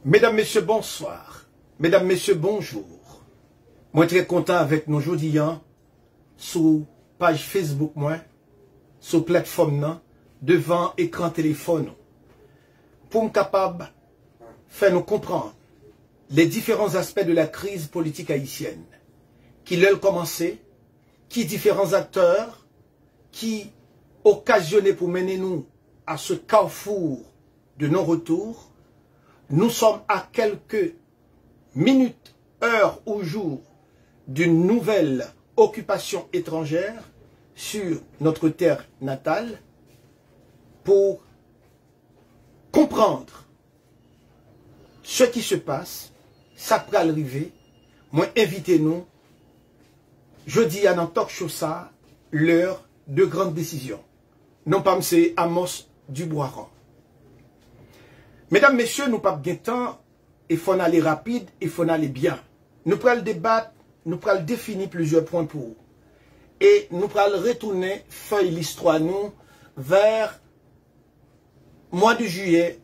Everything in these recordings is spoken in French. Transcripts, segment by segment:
Mesdames, Messieurs, bonsoir. Mesdames, Messieurs, bonjour. Moi, très content avec nous aujourd'hui, sur page Facebook, moi, sur plateforme, devant écran téléphone, pour me capable faire nous comprendre les différents aspects de la crise politique haïtienne, qui l'a commencé, qui différents acteurs, qui occasionnaient pour mener nous à ce carrefour de non-retour. Nous sommes à quelques minutes, heures ou jours d'une nouvelle occupation étrangère sur notre terre natale pour comprendre ce qui se passe, ça peut arriver. Moi, invitez-nous, jeudi à dans talk show ça, l'heure de grande décision. Non pas c'est Amos Duboiran. Mesdames, Messieurs, nous pas bien temps, il faut aller rapide, il faut aller bien. Nous pourrons débattre, nous pourrons définir plusieurs points pour vous. Et nous pourrons retourner, feuille l'histoire nous, vers mois de juillet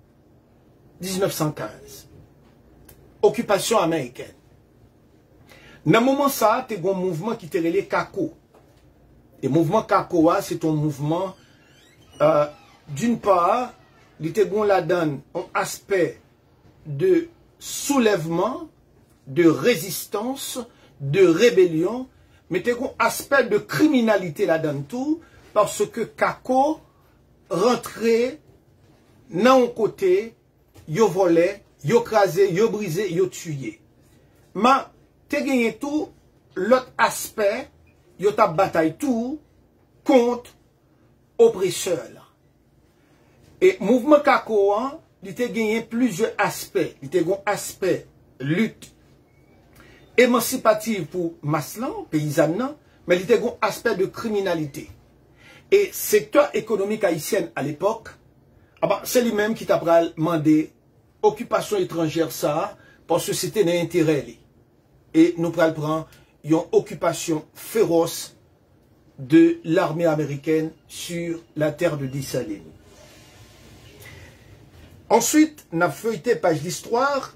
1915. Occupation américaine. Dans ce moment ça, il y a un mouvement qui était relé CACO. Et le mouvement CACO, c'est un mouvement, d'une part, il était là-dedans un aspect de soulèvement, de résistance, de rébellion, mais il y a un aspect de criminalité là-dedans tout, parce que CACO rentrait dans un côté, yo volait, yo crasé, yo brisé, yo tué. Mais il y a tout l'autre aspect, yo t'a bataille tout contre oppresseur. Et mouvement CACO, il a gagné plusieurs aspects. Il a un aspect lutte émancipative pour Maslan, paysanne, mais il a un aspect de criminalité. Et secteur économique haïtien à l'époque, c'est lui-même qui t'a demandé occupation étrangère ça, parce que c'était un intérêt. Et nous prenons une occupation féroce de l'armée américaine sur la terre de Dessalines. Ensuite, on a feuilleté page d'histoire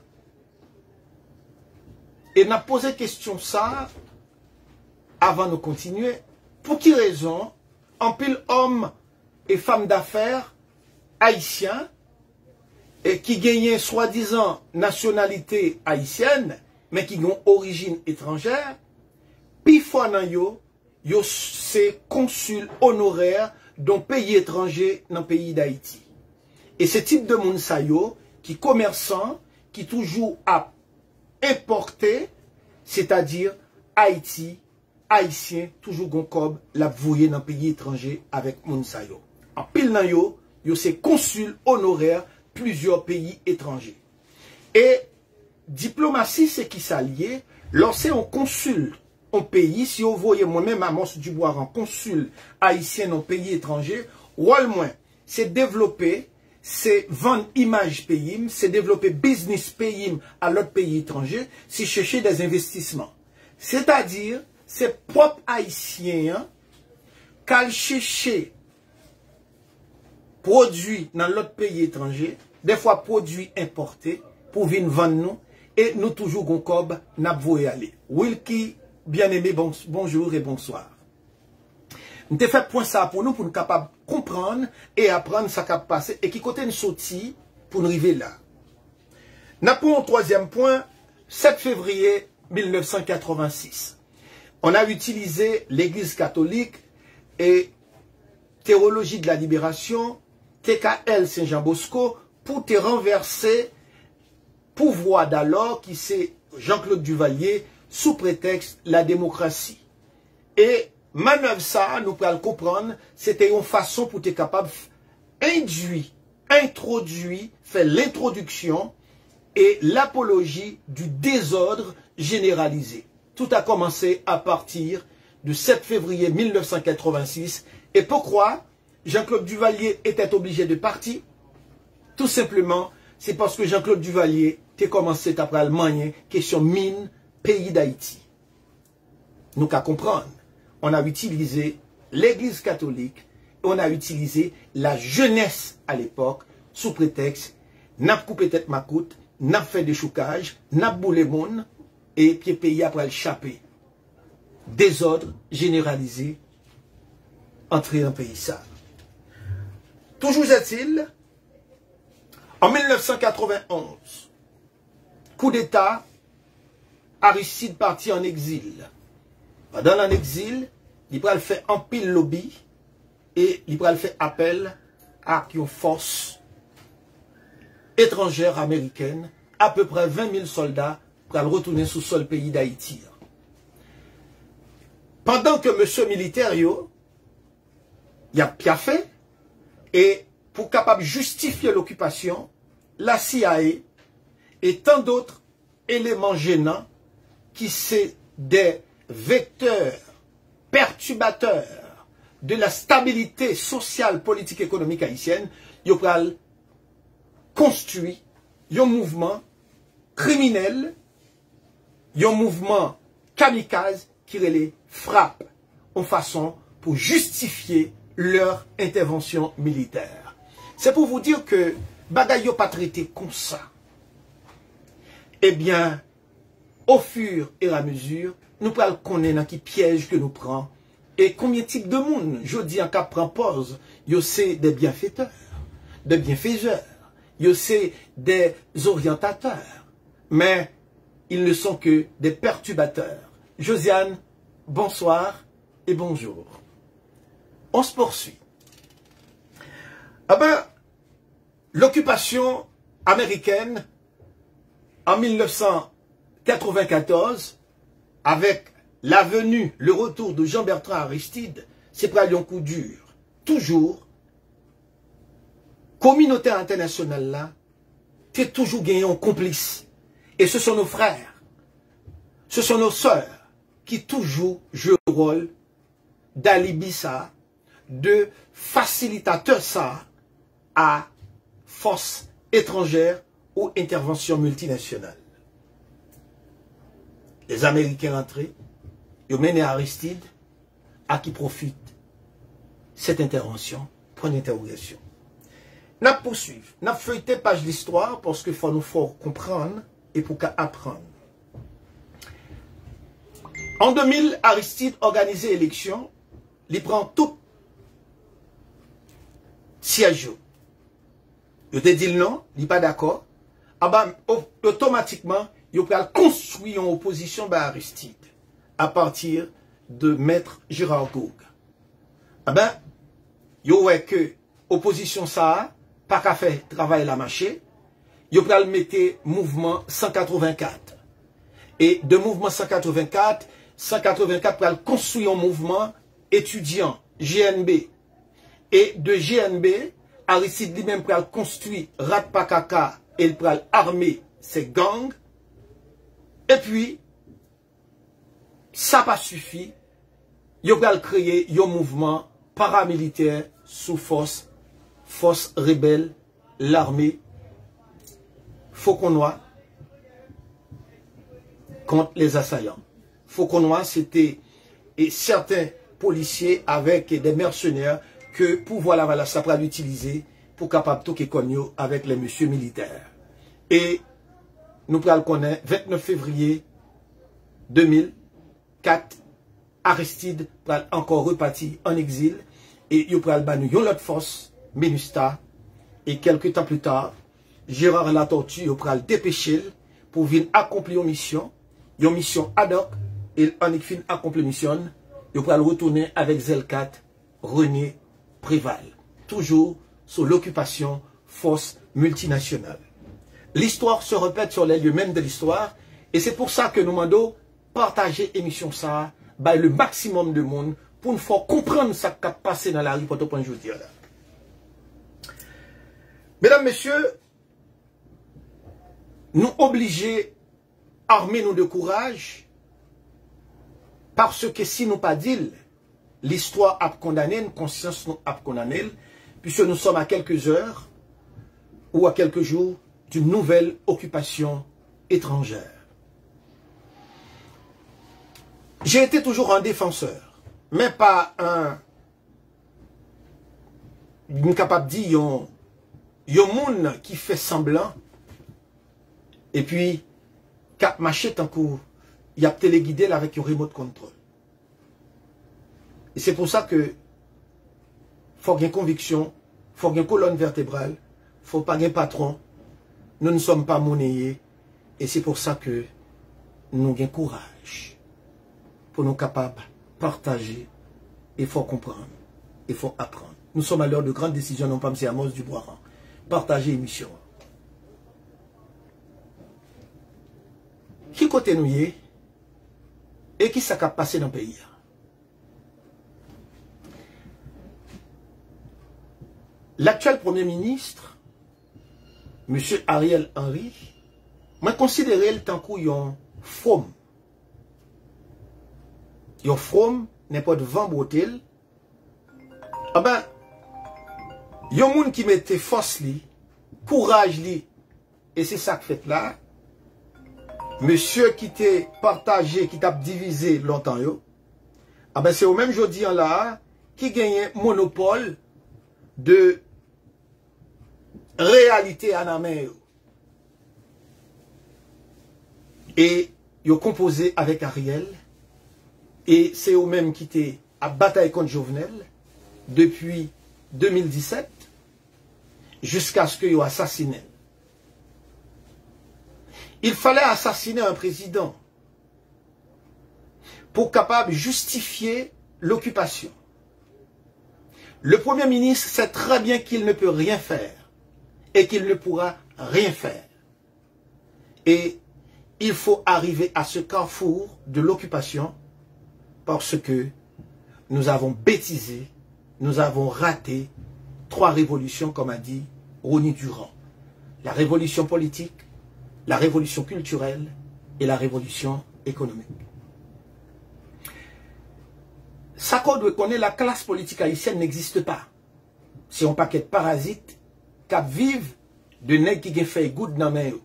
et on a posé question ça avant de continuer. Pour qui raison, en pile hommes et femmes d'affaires haïtiens et qui gagnaient soi-disant nationalité haïtienne, mais qui ont origine étrangère, puis yo c'est consul honoraire d'un pays étranger dans le pays d'Haïti. Et ce type de monde qui commerçant, qui toujours a importé, c'est-à-dire Haïti, Haïtien, toujours goncob, la voué dans le pays étranger avec monde sayo. En pile nan yo c'est consul honoraire plusieurs pays étrangers. Et diplomatie, c'est qui s'allie, lorsque on consul un pays, si vous voyez moi-même Amos Duboiran, consul haïtien dans pays étranger, ou au moins, c'est développer, c'est vendre image pays, c'est développer business pays à l'autre pays étranger, c'est chercher des investissements. C'est-à-dire, c'est propre haïtien qu'à chercher produits dans l'autre pays étranger, des fois produits importés, pour venir vendre nous, et nous toujours goncob n'a voué aller. Wilkie, bien aimé, bonjour et bonsoir. Nous avons fait point ça pour nous capables de comprendre et apprendre ce qui a passé et qui côté nous sorti pour nous arriver là. Nous avons un troisième point, 7 février 1986. On a utilisé l'Église catholique et Théologie de la Libération, TKL Saint-Jean-Bosco, pour te renverser pouvoir d'alors qui c'est Jean-Claude Duvalier sous prétexte la démocratie. Et manœuvre ça, nous pouvons le comprendre, c'était une façon pour être capable introduire, faire l'introduction et l'apologie du désordre généralisé. Tout a commencé à partir du 7 février 1986. Et pourquoi Jean-Claude Duvalier était obligé de partir? Tout simplement, c'est parce que Jean-Claude Duvalier a commencé après Allemagne, question mine, pays d'Haïti. Nous qu'à comprendre, on a utilisé l'Église catholique, et on a utilisé la jeunesse à l'époque, sous prétexte, n'a coupé tête ma coûte, n'a fait des choucages, n'a boulé moun, et puis le pays après le chapé. Désordre généralisé entre un pays ça. Toujours est-il, en 1991, coup d'État, Aristide parti en exil. Pendant l'exil, il va faire un pile lobby et il va faire appel à une force étrangère américaine, à peu près 20 000 soldats, pour retourner sous sol pays d'Haïti. Pendant que monsieur militaire, il a bien fait, et pour capable justifier l'occupation, la CIA et tant d'autres éléments gênants qui sont des vecteurs perturbateurs de la stabilité sociale, politique, économique haïtienne, ils ont construit un mouvement criminel, un mouvement kamikaze qui les frappe en façon pour justifier leur intervention militaire. C'est pour vous dire que bagaille pas traité comme ça. Eh bien, au fur et à mesure, nous prenons connaître qui piège que nous prenons et combien de types de monde. Je dis en cas prend pause, yo c'est des bienfaiteurs, des bienfaiseurs, yo c'est des orientateurs, mais ils ne sont que des perturbateurs. Josiane, bonsoir et bonjour. On se poursuit. Ah ben, l'occupation américaine en 1994, avec la venue, le retour de Jean-Bertrand Aristide, c'est pas un coup dur. Toujours, communauté internationale là, t'es toujours gagné en complice. Et ce sont nos frères, ce sont nos sœurs qui toujours jouent le rôle d'alibi ça, de facilitateur ça à force étrangère ou intervention multinationale. Les Américains rentrés, ils mènent Aristide, à qui profite cette intervention, point d'interrogation. Nous poursuivons, nous feuilleté page d'histoire parce qu'il faut nous faire comprendre et pour qu'apprendre. En 2000, Aristide organisé l'élection, il prend tout siège. Il te dit non, il n'est pas d'accord. Ah ben, automatiquement, il va construire une opposition à Aristide à partir de Maître Gérard Gourgue. Ah ben, il y a que opposition ça, pas qu'à faire travail la marché, il va le mettre mouvement 184. Et de mouvement 184 pour construire un mouvement étudiant GNB. Et de GNB, Aristide lui-même pour construire Ratpakaka et pour armer ses gangs. Et puis, ça n'a pas suffi. Il va créer un mouvement paramilitaire sous force rebelle, l'armée, Fauconois contre les assaillants. Fauconois, c'était certains policiers avec des mercenaires que pouvoir la ça pourra l'utiliser pour capable toquer cogno avec les messieurs militaires. Et nous pourrons le connaître 29 février 2004, Aristide pourra encore reparti en exil et il pourra le banner une autre force, MINUSTA, et quelques temps plus tard, Gérard Latortue pourra le dépêcher pour venir accomplir une mission ad hoc, et en fin accomplir mission, il pourra le retourner avec Zelkat, René Préval, toujours sous l'occupation force multinationale. L'histoire se répète sur les lieux mêmes de l'histoire, et c'est pour ça que nous demandons partager l'émission ça, by le maximum de monde, pour nous faire comprendre ce qui a passé dans la rue pour tout point de vue. Mesdames, Messieurs, nous obligés à armer nous de courage, parce que si nous pas dit, l'histoire a condamné, une conscience nous a condamné, puisque nous sommes à quelques heures ou à quelques jours d'une nouvelle occupation étrangère. J'ai été toujours un défenseur, mais pas capable de dire, il y a un monde qui fait semblant Et puis, cap machette en cours, il y a téléguidé avec un remote control. Et c'est pour ça que faut avoir une conviction, faut avoir une colonne vertébrale, faut pas un patron. Nous ne sommes pas monnayés. Et c'est pour ça que nous avons courage pour nous capables de partager. Il faut comprendre. Il faut apprendre. Nous sommes à l'heure de grandes décisions, non pas M. Amos Dubois. Partager l'émission. Qui côté nous y est et qui s'est passé dans le pays? L'actuel Premier ministre, M. Ariel Henry, m'a considéré le temps qu'il y a un from. Il y a un from, n'importe vent botel. Ah ben, il y a un monde qui mettait force li, courage li, et c'est ça que fait là. Monsieur qui t'a partagé, qui t'a divisé longtemps yo, ah ben c'est au même jeudi là qui gagne monopole de réalité à la main. Et ils ont composé avec Ariel. Et c'est eux-mêmes qui étaient à bataille contre Jovenel depuis 2017 jusqu'à ce qu'ils aient assassiné. Il fallait assassiner un président pour capable justifier l'occupation. Le Premier ministre sait très bien qu'il ne peut rien faire et qu'il ne pourra rien faire. Et il faut arriver à ce carrefour de l'occupation parce que nous avons bêtisé, nous avons raté 3 révolutions, comme a dit Ronnie Durand. La révolution politique, la révolution culturelle et la révolution économique. Ça qu'on doit connaître, la classe politique haïtienne n'existe pas. C'est un paquet de parasites qui vivent de nègres qui ont fait good dans main.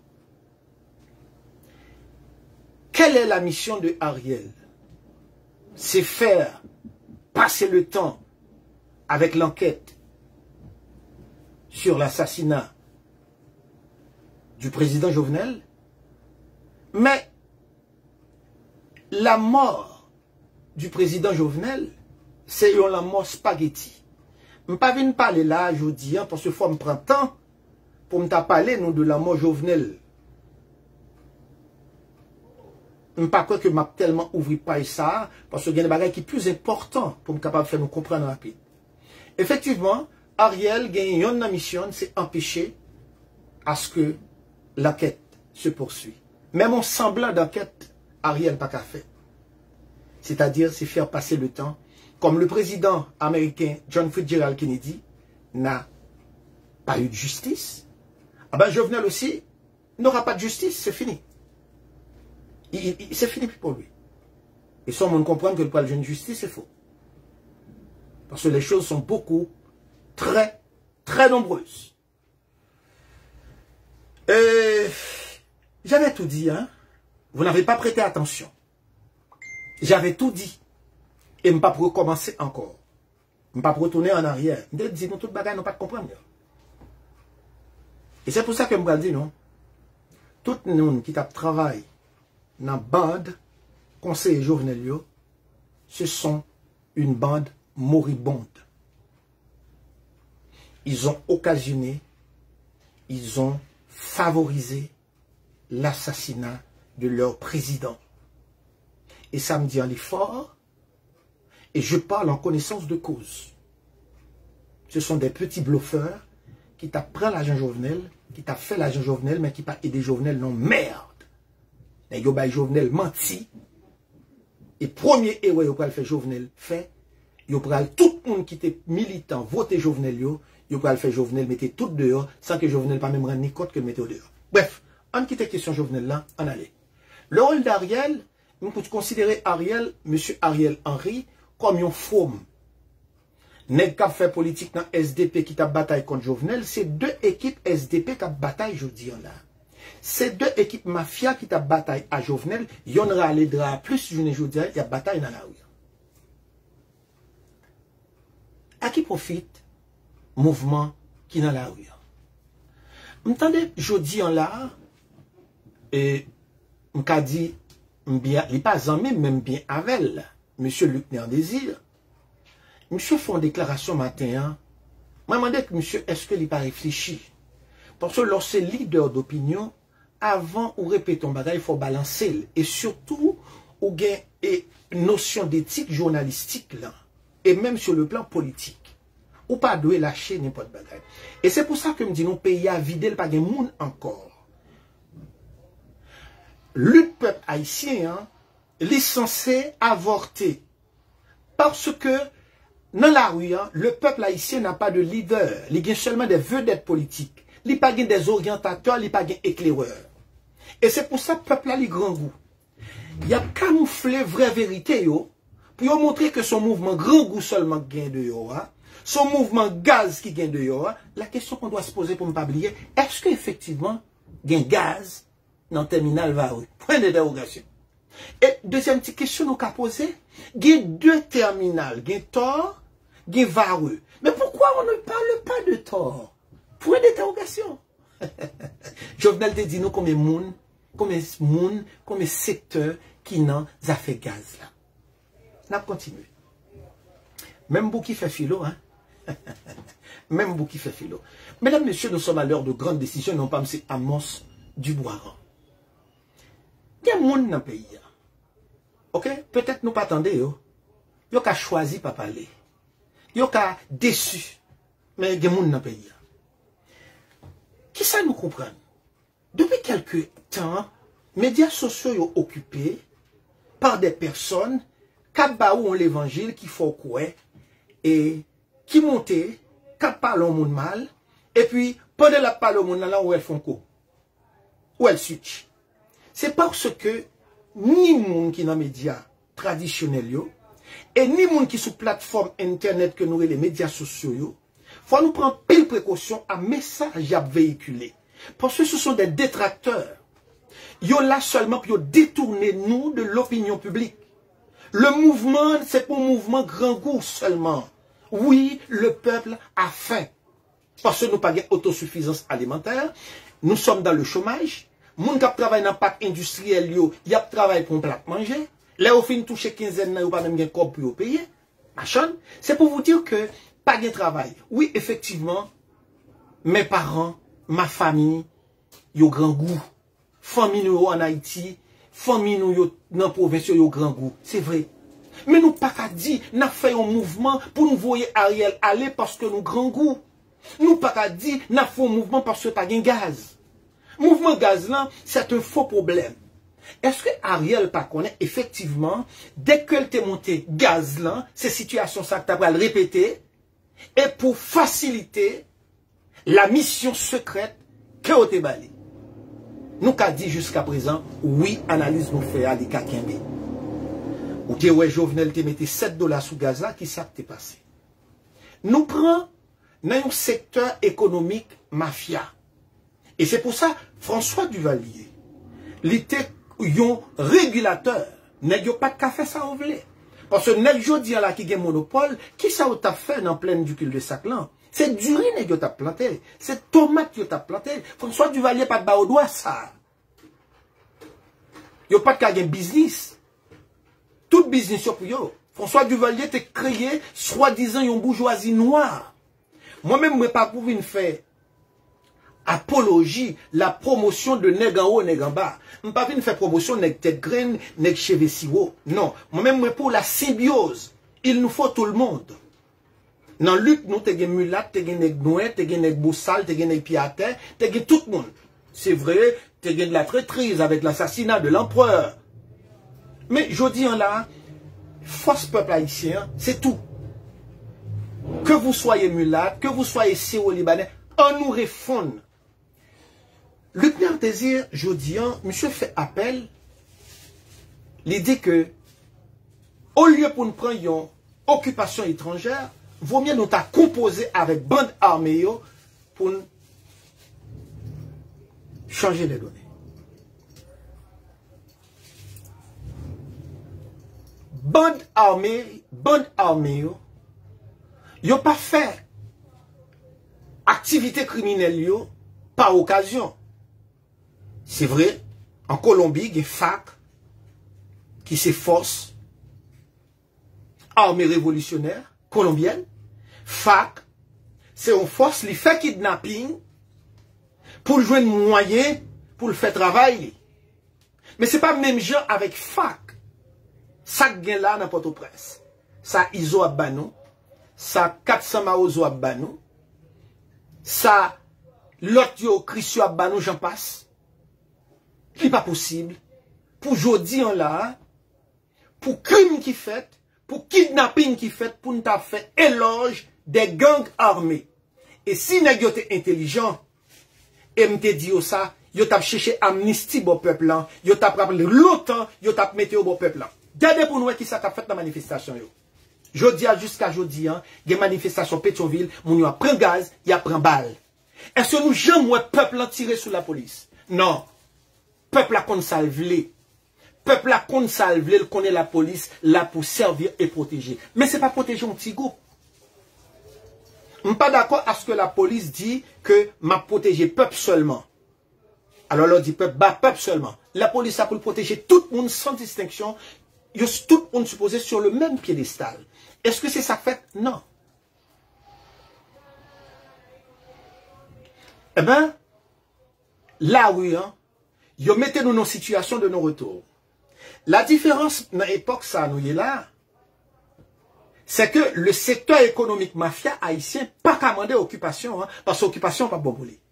Quelle est la mission de Ariel? C'est faire passer le temps avec l'enquête sur l'assassinat du président Jovenel, mais la mort du président Jovenel, c'est la mort spaghetti. Je ne vais pas parler là aujourd'hui, parce qu'il faut me prendre temps pour me parler nous, de la mort Jovenel. Je ne sais pas que je ne tellement ouvert pas ça, parce qu'il y a des bagages qui sont plus importants pour me capable de faire nous comprendre rapide. Effectivement, Ariel gagne une mission, c'est empêcher à ce que l'enquête se poursuit. Même en semblant d'enquête, Ariel n'a pas qu'à faire. C'est-à-dire, c'est faire passer le temps. Comme le président américain John Fitzgerald Kennedy n'a pas eu de justice, ah ben Jovenel aussi n'aura pas de justice, c'est fini. C'est fini pour lui. Et sans monde comprendre que le point de justice, c'est faux. Parce que les choses sont beaucoup, très, très nombreuses. J'avais tout dit, hein. Vous n'avez pas prêté attention. J'avais tout dit. Et je ne vais pas recommencer encore. Je ne vais pas retourner en arrière. Je vais dire, nous, toute bagaille, nous pas de comprendre. Et c'est pour ça que je me dis, non. Tout le monde qui travaille dans la bande conseiller Jovenel, ce sont une bande moribonde. Ils ont occasionné, ils ont favorisé l'assassinat de leur président. Et ça me dit en l'effort, et je parle en connaissance de cause. Ce sont des petits bluffeurs qui t'a pris l'agent Jovenel, qui t'a fait l'agent Jovenel, mais qui t'a aidé Jovenel, non, merde. Et yo bay Jovenel menti. Et premier héros yo pral fait Jovenel fait, yo pral tout le monde qui était militant voter Jovenel yo pral fait Jovenel mettez tout dehors sans que Jovenel pas même rendre ni compte que le mettez dehors. Bref, on quitte question Jovenel là, on allait. Le rôle d'Ariel, nous pouvons considérer Ariel, monsieur Ariel Henry, comme un faume. Nèg qui fait politique dans SDP qui t'a bataille contre Jovenel, c'est 2 équipes SDP qui a bataille aujourd'hui là. C'est 2 équipes mafia qui t'a bataille à Jovenel, yon ralèdra plus journée aujourd'hui, il y a bataille dans la rue. À qui profite mouvement qui dans la rue? M'entendez, jodi en là, et m'ka dit bien, il pas aimé même bien avec monsieur Luc Néandésir. Monsieur fait une déclaration matin, hein. Moi, je me demandais que monsieur, est-ce qu'il n'a pas réfléchi? Parce que lorsque leader d'opinion, avant ou répéter ton bagage, il faut balancer. Et surtout, ou gain une notion d'éthique journalistique là. Et même sur le plan politique. Ou pas doit lâcher n'importe bagage. Et c'est pour ça que me dit nos pays a vidé le pas de monde encore. Le peuple haïtien, hein, il est censé avorter. Parce que dans la rue, hein, le peuple haïtien n'a pas de leader. Il y a seulement des vedettes politiques. Il n'y a pas des orientateurs, il n'y a pas d'éclaireurs. Et c'est pour ça que le peuple a le grand goût. Il a camouflé vraie vérité, yo, pour montrer que son mouvement grand goût seulement gagne de yo, hein, son mouvement gaz qui gagne de yo, hein, la question qu'on doit se poser pour ne pas oublier, est-ce qu'effectivement, gagne gaz dans le terminal Vareux? Point d'interrogation. Et deuxième petite question nous avons posée, il y a deux terminales, il y a Thor, il y a Vareux. Mais pourquoi on ne parle pas de Thor? Point d'interrogation. Jovenel te dit nous combien de monde, combien de secteurs qui n'ont pas fait gaz là. On a continué. Même vous qui fait philo, hein? Même vous qui fait philo. Mesdames, messieurs, nous sommes à l'heure de grandes décisions, non pas M. Amos Duboiran. Il y a un monde dans le pays. Ok? Peut-être nous pas attendez, yo. Yo ka choisi pas parler. Yo ka déçu. Mais il y a un monde dans le pays. Qui ça nous comprend? Depuis quelque temps, médias sociaux sont occupés par des personnes qui ont l'évangile, qui font quoi, et qui montent, qui parlent au monde mal, et puis, pendant la parole au monde là, où elles font quoi? Où elles switch. C'est parce que ni monde qui dans les médias traditionnels, et ni monde qui sur plateforme internet que nous les médias sociaux, faut nous prendre pile précaution à message à véhiculer. Parce que ce sont des détracteurs. Ils sont là seulement pour détourner nous de l'opinion publique. Le mouvement, c'est pour un mouvement grand goût seulement. Oui, le peuple a faim. Parce que nous n'avons pas d'autosuffisance alimentaire. Nous sommes dans le chômage. Les gens qui travaillent dans le parc industriel, ils travaillent pour un plat manger. Là, au fin de toucher 15 ans, ils n'ont pas même un corps pour payer. C'est pour vous dire que pas de travail. Oui, effectivement, mes parents, ma famille, ils ont grand goût. Famille nous en Haïti, famille nous dans la province, ils ont grand goût. C'est vrai. Mais nous pas qu'à dire, nous fait un mouvement pour nous voir Ariel aller parce que nous grand goût. Nous pas qu'à dire, nous fait un mouvement parce que pas de gaz. Mouvement gaz là, c'est un faux problème. Est-ce que Ariel pas connaît effectivement, dès qu'elle t'est monté gaz là, ces situations ça que tu as répéter, et pour faciliter la mission secrète que vous avez bali. Nous qu'a dit jusqu'à présent, oui, analyse nous fait à l'Ikakembe. Ou dit, ouais, Jovenel te mette $7 sous gaz là, qui ça t'est passé? Nous prenons dans un secteur économique mafia. Et c'est pour ça, François Duvalier, il était un régulateur. N'est-ce pas de café ça on voulait. Parce que n'est-ce pas là qui a un monopole, qui ça t'a fait dans pleine du cul de sac là? C'est du riz que tu as planté. C'est tomate que tu as planté. François Duvalier pas de bas au doigt ça. Il n'y a pas de cas de business. Tout business pour yo. François Duvalier t'a créé, soi-disant, une bourgeoisie noire. Moi-même, je ne pas pour une faire apologie, la promotion de nèg en haut, nèg en bas. Je ne pas faire promotion de tête graine, nèg cheveux si haut. Non. Moi-même, pour la symbiose. Il nous faut tout le monde. Dans la lutte, nous avons des mulattes, des nègres, des nègres boussales, des nègres piatés, des tout le monde. C'est vrai, des de la traîtrise avec l'assassinat de l'empereur. Mais je dis là, force peuple haïtien, c'est tout. Que vous soyez mulatte, que vous soyez syro-libanais, on nous refond. Lieutenant Désir, je dis, monsieur fait appel, l'idée que, au lieu pour nous prendre une occupation étrangère, vaut mieux nous ta composer avec bande armée pour nous changer les données. Bande armée, yo pas fait activité criminelle yo par occasion. C'est vrai, En Colombie, il y a FARC qui s'efforce, armée révolutionnaire colombienne. FARC, c'est une force qui fait kidnapping pour jouer un moyen pour le faire travailler. Mais ce n'est pas le même genre avec FARC. Ça gagne là dans Port-au-Prince. Ça Iso Abbanou, ça 400 Maozo Abbanou, ça l'autre yo Christio Abbanou, j'en passe. Ce n'est pas possible. Pour jodi en là, pour crime qui fait, pour kidnapping qui fait, pour nous faire éloge des gangs armés. Et si nous sommes intelligents, et m'te dit ça, yo t'a cherché amnistie au peuple là, yo t'a rappelé longtemps, yo t'a metté au peuple là. Regardez pour nous qui ça t'a fait dans la manifestation yo. Jodi jusqu'à jodi hein, des manifestations Pétionville, moun yo prend gaz, y a prend balle. Est-ce que nous jamais peuple là tirer sur la police? Non. Peuple là qu'on salve. Peuple là qu'on salve, il connaît la police là pour servir et protéger. Mais c'est pas protéger un petit groupe. Je ne suis pas d'accord à ce que la police dit que m'a protégé peuple seulement. Alors on dit peuple, bah peuple seulement. La police a pour protéger tout le monde sans distinction. Tout le monde supposé sur le même piédestal. Est-ce que c'est ça fait? Non. Eh bien, là oui, hein, vous mettez nous dans une situation de non-retour. La différence dans l'époque, ça nous est là, c'est que le secteur économique mafia haïtien pas commandé occupation, hein, parce que occupation pas bon boulé.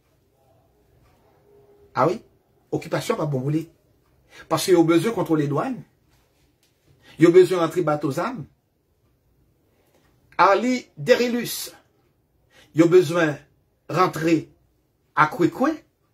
Ah oui, occupation pas bon boulé. Parce qu'il y a besoin de contrôler les douanes, il y a besoin d'entrer bateaux âmes. Ali Derilus, il y a besoin de rentrer à Kwekwe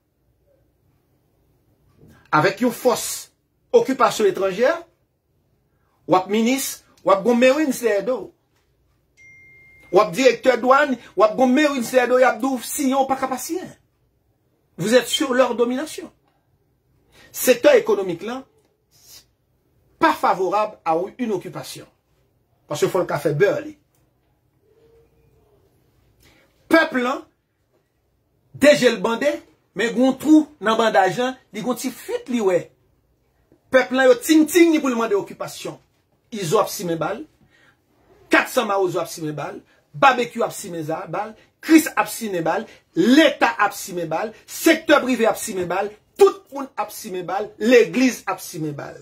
avec une force occupation étrangère, ou ministre, ou gommérine c'est-à-dire, ou directeur douane, ou gommérine c'est-à-dire, y a d'où sillon pas capacité. Vous êtes sur leur domination. Secteur économique là, pas favorable à une occupation. Parce qu'il faut le café beurre. Peuple là, déjà le bandé, mais gon trou dans bandage, il gon ti fuite li ouais. Peuple là yo ting ting ni pour demander occupation. Ils ont absimé balle. 400 maozo absimé balle, barbecue absimé balle, Chris absimé balle, l'État absimé balle, secteur privé absimé balle, tout le monde absimé balle, l'église absimé balle.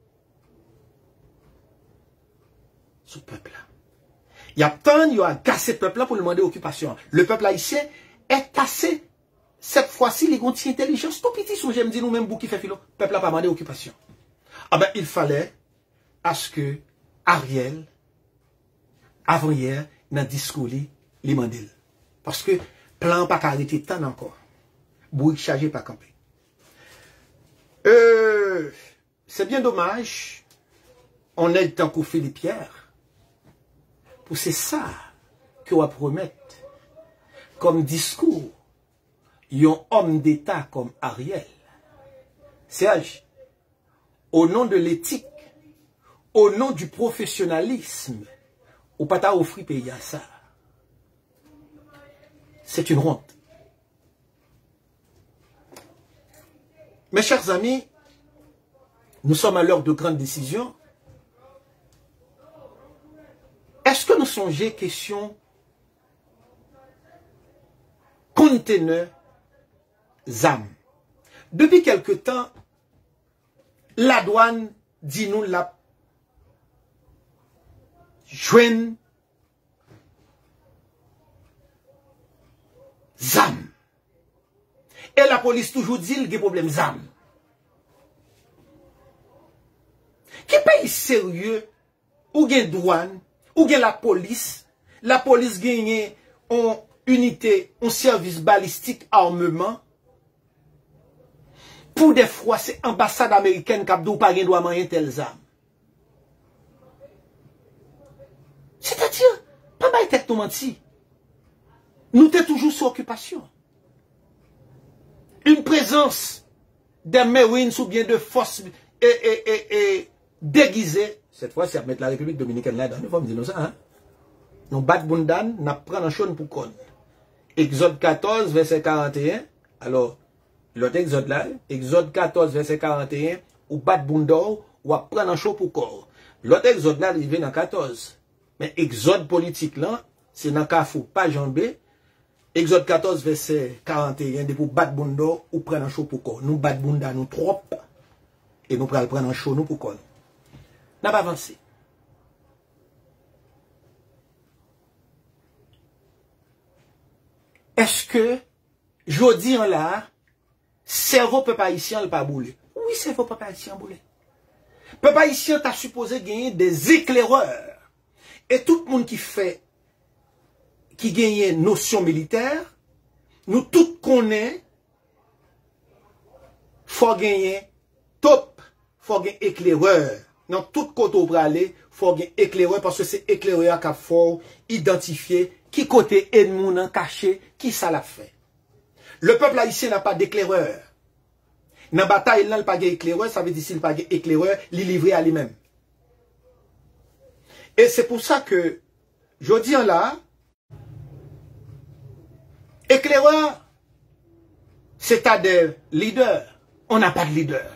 Ce peuple là. Il y a tant il a cassé le peuple là pour demander occupation. Le peuple haïtien est cassé. Cette fois-ci, les gontiers intelligence, tout petit, son j'aime dire nous même qui fait philo, le peuple n'a pas demandé occupation. Ah ben, il fallait à ce que Ariel, avant hier, dans le discours, il m'a dit. Parce que plan pas arrêté tant encore. Bouille chargé pas camper. C'est bien dommage. On est tant qu'on fait les pierres. Pour c'est ça qu'on va promettre comme discours. Un homme d'État comme Ariel. Serge, au nom de l'éthique, au nom du professionnalisme, ou pas t'a offert payer à ça. C'est une honte. Mes chers amis, nous sommes à l'heure de grandes décisions. Est-ce que nous songez question conteneur ZAM? Depuis quelque temps, la douane dit nous la joigne ZAM. Et la police toujours dit qu'il y a problème ZAM. Qui pays sérieux, ou gen douane, ou gen la police gagne une unité, un service balistique armement, pour des fois, c'est l'ambassade américaine qui a dit pas doit manger tel ZAM. C'est-à-dire, pas mal tête tout menti. Nous sommes toujours sous occupation. Une présence des Marines ou bien de forces déguisées. Cette fois, c'est à mettre la République dominicaine là-dedans. Il faut me dire ça. Hein? Nous battons Bundan, nous prenons un chaune pour con. Exode 14, verset 41. Alors, L'autre exode là, exode 14, verset 41, ou bat bundor, ou à prendre un chaud pour corps. L'autre exode là, il vient dans 14. Mais exode politique là, c'est dans Kafou, pas Jean B. Exode 14, verset 41, de pour battre bundor, ou prendre un chaud pour corps. Nous bat bunda, nous trop, et nous prenons prendre un chaud, nous pour corps. N'a pas avancé. Est-ce que, je dis là, cerveau peuple haïtien n'a pas boulé? Oui, cerveau peuple haïtien boulé. Peuple haïtien t'a supposé gagner des éclaireurs. Et tout le monde qui gagne notion militaire, nous tous connaissons, faut gagner top, faut gagner éclaireur. Dans tout côté où aller, faut gagner éclaireur parce que c'est éclaireur qui faut identifier qui côté ennemi caché, qui ça l'a fait. Le peuple haïtien n'a pas d'éclaireur. Dans la bataille, il n'a pas d'éclaireur, ça veut dire s'il n'a pas d'éclaireur, il est livré à lui-même. Et c'est pour ça que, je dis là, éclaireur, c'est-à-dire leader. On n'a pas de leader.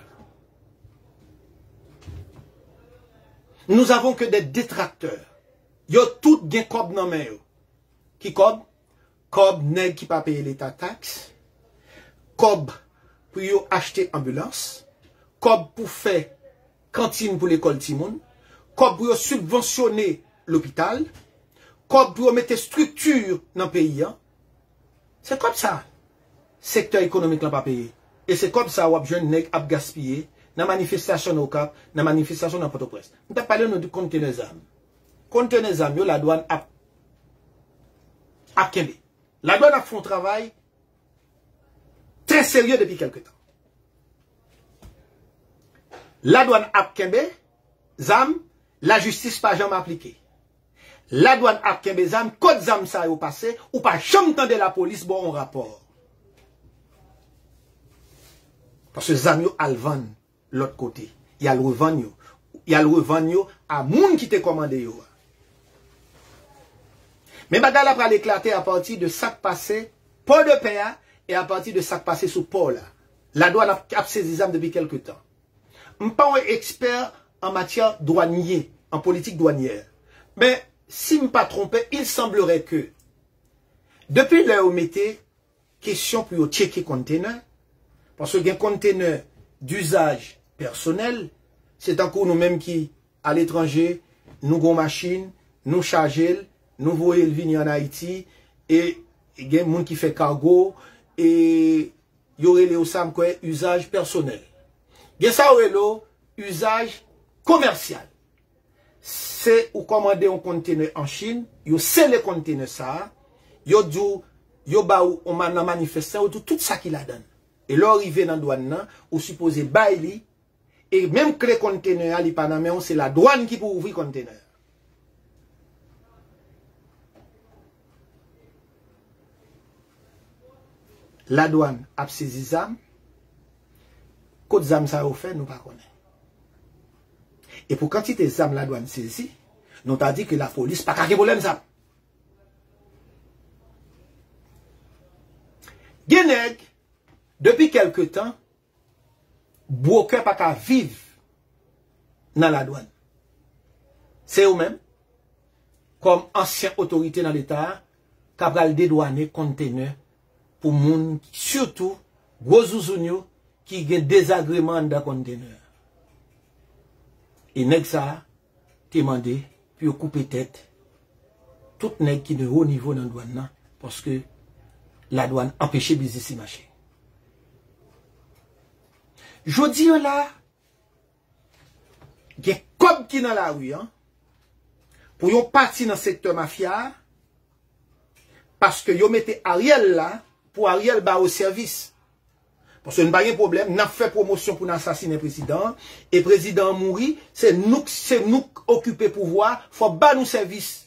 Nous avons que des détracteurs. Yo tout gen kob nan men yo. Qui kob? Kob nèg qui pas payer l'état taxe. Kob pour yo acheter ambulance. Kob pour faire cantine pour l'école Timoun. Kob pour yo subventionner l'hôpital. Kob pour yo mettre structure dans le pays. C'est comme ça. Secteur économique n'a pas payé. Et c'est comme ça wap jeune nèg ap gaspiller dans manifestation au Cap, dans manifestation dans Port-au-Prince. On t'a parlé de conteneurs d'armes. Conteneurs d'armes, la douane a kembe. La douane a fait un travail très sérieux depuis quelque temps. La douane a kembe, zam, la justice pas jamais appliquée. La douane a kembe zam, code zam ça au passé, ou pas jamais tendre la police bon un rapport. Parce que zam yo alvan l'autre côté. Il y a le revendre. Il y a le revendre à moun qui te commandé yo. Mais bagarre la pral éclater à partir de sac passé port de paix et à partir de sac passé sous port là. La douane a saisi zam depuis quelque temps. Je ne suis pas un expert en matière douanière, en politique douanière. Mais si je ne me pas trompé, il semblerait que depuis là où mettez question pour checker conteneur, parce que les conteneurs d'usage personnel, c'est encore nous-mêmes qui, à l'étranger, nous avons machine, nous chargeons, nous voyons le venir en Haïti, et il y a des gens qui font cargo, et il y aurait les usage personnel. Il y a ça, usage commercial. C'est ou commander un conteneur en Chine, vous scellez le conteneur ça, vous dites, vous manifestez, vous dites tout ça qu'il a donné. Et l'arrivée dans la douane, vous supposez bailler, et même que les conteneurs, c'est la douane qui peut ouvrir le conteneur. La douane a saisi zam, côte zam ça a fait, nous ne connaissons pas. Et pour quantité zam la douane saisit, nous t'a dit que la police pas qu'à problème zam. Genèg, depuis quelque temps, broker pas qu'à vivre dans la douane. C'est eux-mêmes, comme ancienne autorité dans l'État, qui a dédouané conteneur pour moun, surtout, gros zouzounyo, qui ont désagrément dans le conteneur. Et nèg ça, demandé, puis couper tête, tout nèg qui de haut niveau dans la douane, parce que la douane empêche business de marcher. Je dis là, il y a comme qui dans la rue, pour yon parti dans le secteur mafia, parce que yon mette Ariel là, pour Ariel ba au service. Parce que nous n'avons pas de problème, nous avons fait promotion pour assassiner le président, et le président mourit, c'est nous occuper le pouvoir, il faut bas nous service.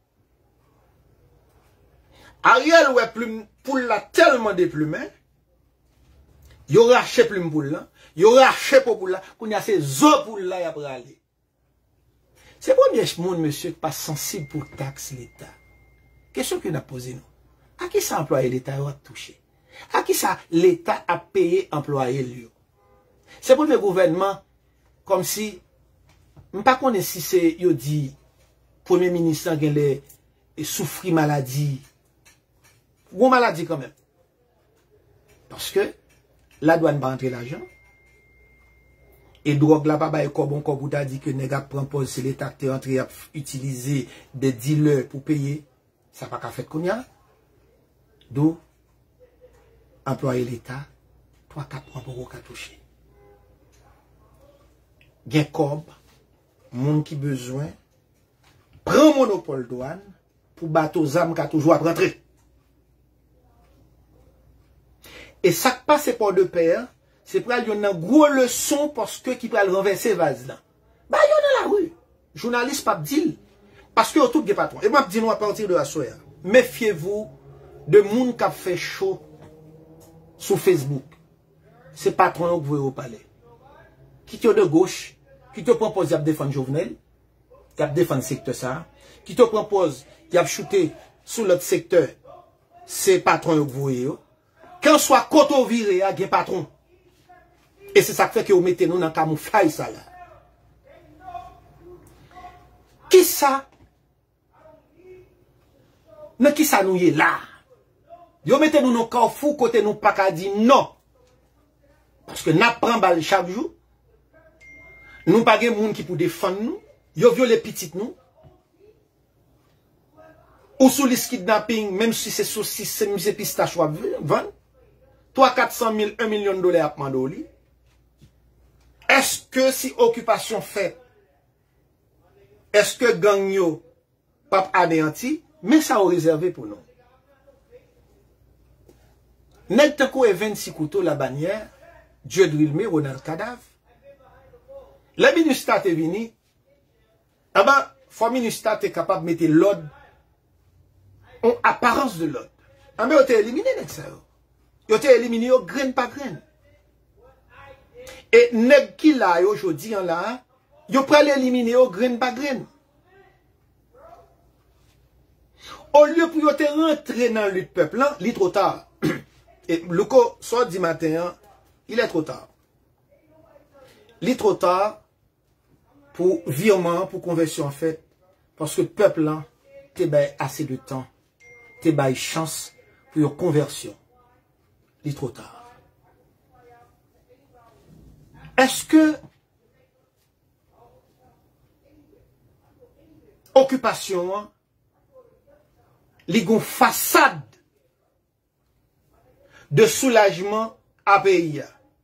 Ariel ouais plume pour la tellement déplumé, il aura acheté plume pour là, il aura acheté pour là, qu'on y a ces eaux pour là, il a pour aller. C'est pas bien monde, monsieur, qui pas sensible pour taxe l'État. Question que nous a posée nous. À qui ça employé l'État a touché? À qui ça l'État a payé employé lui? C'est pour le gouvernement comme si je ne sais pas si c'est yo dit premier ministre qui souffre maladie. Ou maladie quand même. Parce que la douane va entrer l'argent. Et drogue là pas comme on comme dit que nèg prend pause c'est l'État qui est entré à utiliser des dealers pour payer. Ça pas qu'à faire comme ça. D'où employer l'État 3-4 mois pour toucher. Gen cob moun qui besoin prend monopole douane pour bateau zam qui toujours à rentrer. Et ça qui passe pour de père, c'est pour aller une gros leçon parce que qui peut renverser vase là. Bah yo dans la rue. Journaliste pas dit parce que tout des patrons. Et moi dis nous à partir de la soirée. Méfiez-vous de moun qui fait chaud sur Facebook. C'est patron que vous voyez au palais. Qui te de gauche, qui te propose de défendre Jovenel, qui défendre secteur ça, qui te propose de shooter sur l'autre secteur, c'est patron que vous voyez. Quand soit koto viré, il y a un patron. Et c'est ça qui fait que vous mettez nous dans le camouflage ça là. Qui ça? Non, qui ça nous y est là? Vous mettez nous dans le carrefour côté nous pas qu'à dire non. Parce que nous prenons balle chaque jour. Nous pas de monde qui pour défendre nous. Vous violez les petites nous. Ou sous les kidnapping, même si c'est saucisse, c'est musée pistache ou vendre. 300 000, 1 million de dollars à Mandoli. Est-ce que si occupation fait, est-ce que gang yo pas anéanti, mais ça a réservé pour nous. Nèg tanko et 26 couteaux la bannière, Dieu Drilme, Ronald Cadavre. Le ministre est venu, ah ben, faut ministre est capable de mettre l'ordre en apparence de l'ordre. Ah ben, on t'a éliminé, nèg ça. Yo te éliminé yo graine par graine. Et nèg qui là aujourd'hui en là, yo pral éliminer yo graine par graine. Au lieu pour yo te rentrer dans le peuple là, il est trop tard. Et le co soit du matin, il est trop tard. Il est trop tard pour virement, pour conversion en fait, parce que le peuple là, te bail assez de temps, te bail chance pour your conversion. Il est trop tard. Est-ce que occupation, les gon façade de soulagement à pays?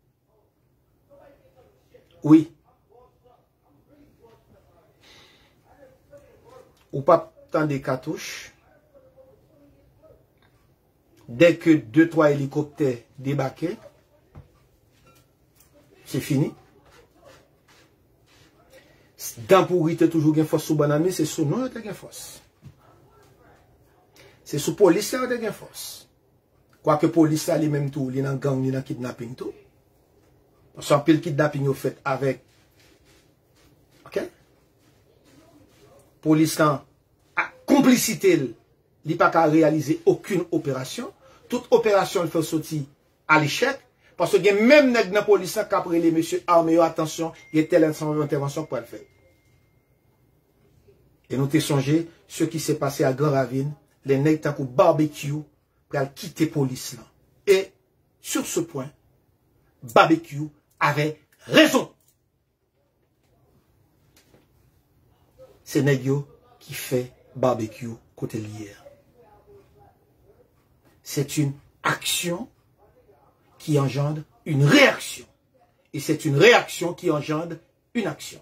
Oui. Ou pas tant de cartouches. Dès que 2-3 hélicoptères débarquent, c'est fini. Dans pourrité toujours une force sous banane, c'est sous nous qui une force. C'est sous police qui une force. Quoique police a les mêmes tout, les dans gang, les dans kidnapping tout. Parce qu'un pile kidnapping est fait avec. OK? Police a complicité, il n'a pas qu'à réaliser aucune opération. Toute opération elle fait sortir à l'échec. Parce que même dans la police qui a pris les messieurs armés, attention, il y a telle intervention pour le faire. Et nous t'ai songé ce qui s'est passé à Grand Ravine, les nègres tant barbecue pour quitter la police là. Et sur ce point, barbecue avait raison. C'est nègres qui fait barbecue côté l'hier. C'est une action qui engendre une réaction. Et c'est une réaction qui engendre une action.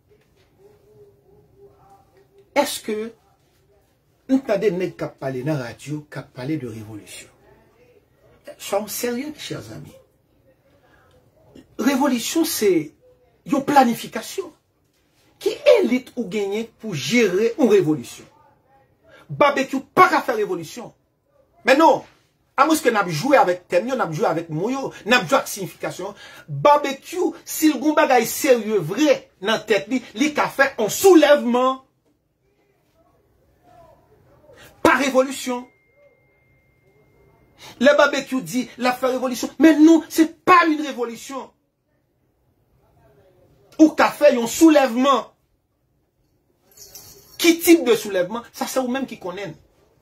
Est-ce que nous avons des nègres qui parlent dans la radio, qui parlent de révolution? Soyons sérieux, chers amis. Révolution, c'est une planification. Qui élite ou gagner pour gérer une révolution? Barbecue, pas qu'à faire révolution. Mais non. À moins que nous avons joué avec thème, nous avons joué avec moyo, nous avons joué avec signification. Barbecue, si le gon bagay sérieux, vrai, dans la tête, li ka fait un soulèvement. Pas révolution. Le barbecue dit la fait révolution. Mais non, c'est pas une révolution. Ou qu'a fait un soulèvement. Qui type de soulèvement? Ça c'est vous-même qui connaissez.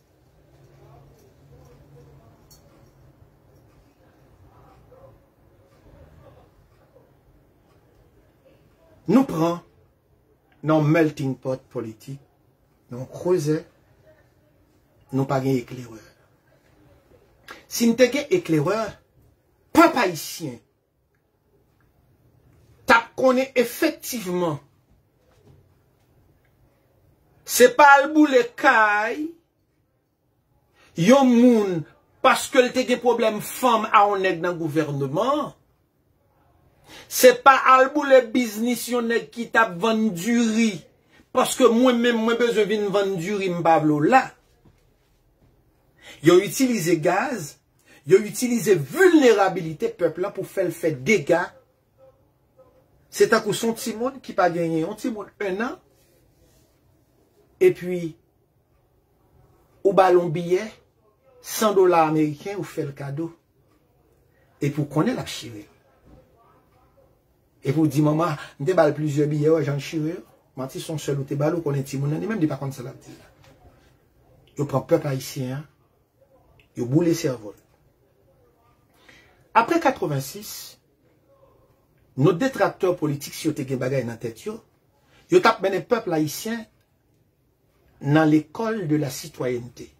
Nous prenons nos melting pot politique, nous creusons, nous pas gagner éclaireur. Si nous avons éclaireur, peuple haïtien, t'as connaît effectivement, c'est pas le boulet caille, yon moun, parce que le te gen problème femme à on est dans le gouvernement. C'est pas albou le business yon qui t'a vendu riz. Parce que moi-même, moi besoin de vendre du riz m'pablo là. Yo utilisé gaz, yo utilisé vulnérabilité peuple là pour faire le fait dégâts. C'est un coup son petit monde qui pas gagné, un petit monde 1 an. Et puis, au ballon billet, $100 américains, ou fait le cadeau. Et pour qu'on ait la chirure. Et pour dire, maman, m'te bal plusieurs billets, ouais, j'en chirure. Mati son seul ou te bal ou qu'on est timon, ni même dit pas contre ça la dit. Yo prend peuple haïtien, yo boule cerveau. Après 86, nos détracteurs politiques, si yo te gen bagay nan tête yo tap mené peuple haïtien dans l'école de la citoyenneté.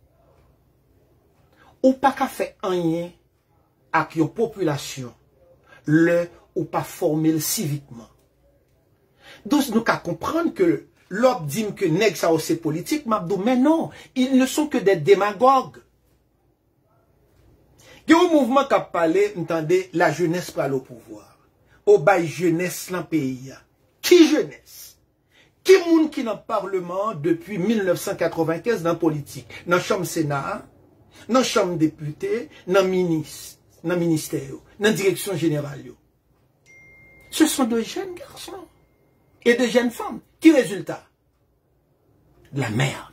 Ou pas qu'à faire rien avec une population, ou pas formé civiquement. Donc, nous qu'à comprendre que l'homme dit que nèg ça c'est politique, mais non, ils ne sont que des démagogues. Il y a un mouvement qui a parlé, entendez, la jeunesse pour aller au pouvoir. Au bail jeunesse dans le pays. Qui jeunesse? Qui moun qui dans le Parlement depuis 1995 dans la politique? Dans la Chambre Sénat, dans la Chambre député, dans le ministère, dans la direction générale. Ce sont de jeunes garçons et de jeunes femmes. Qui résultat? De la merde.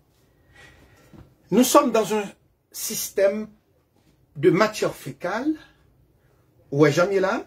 Nous sommes dans un système de matière fécale. Ouais, jamais là.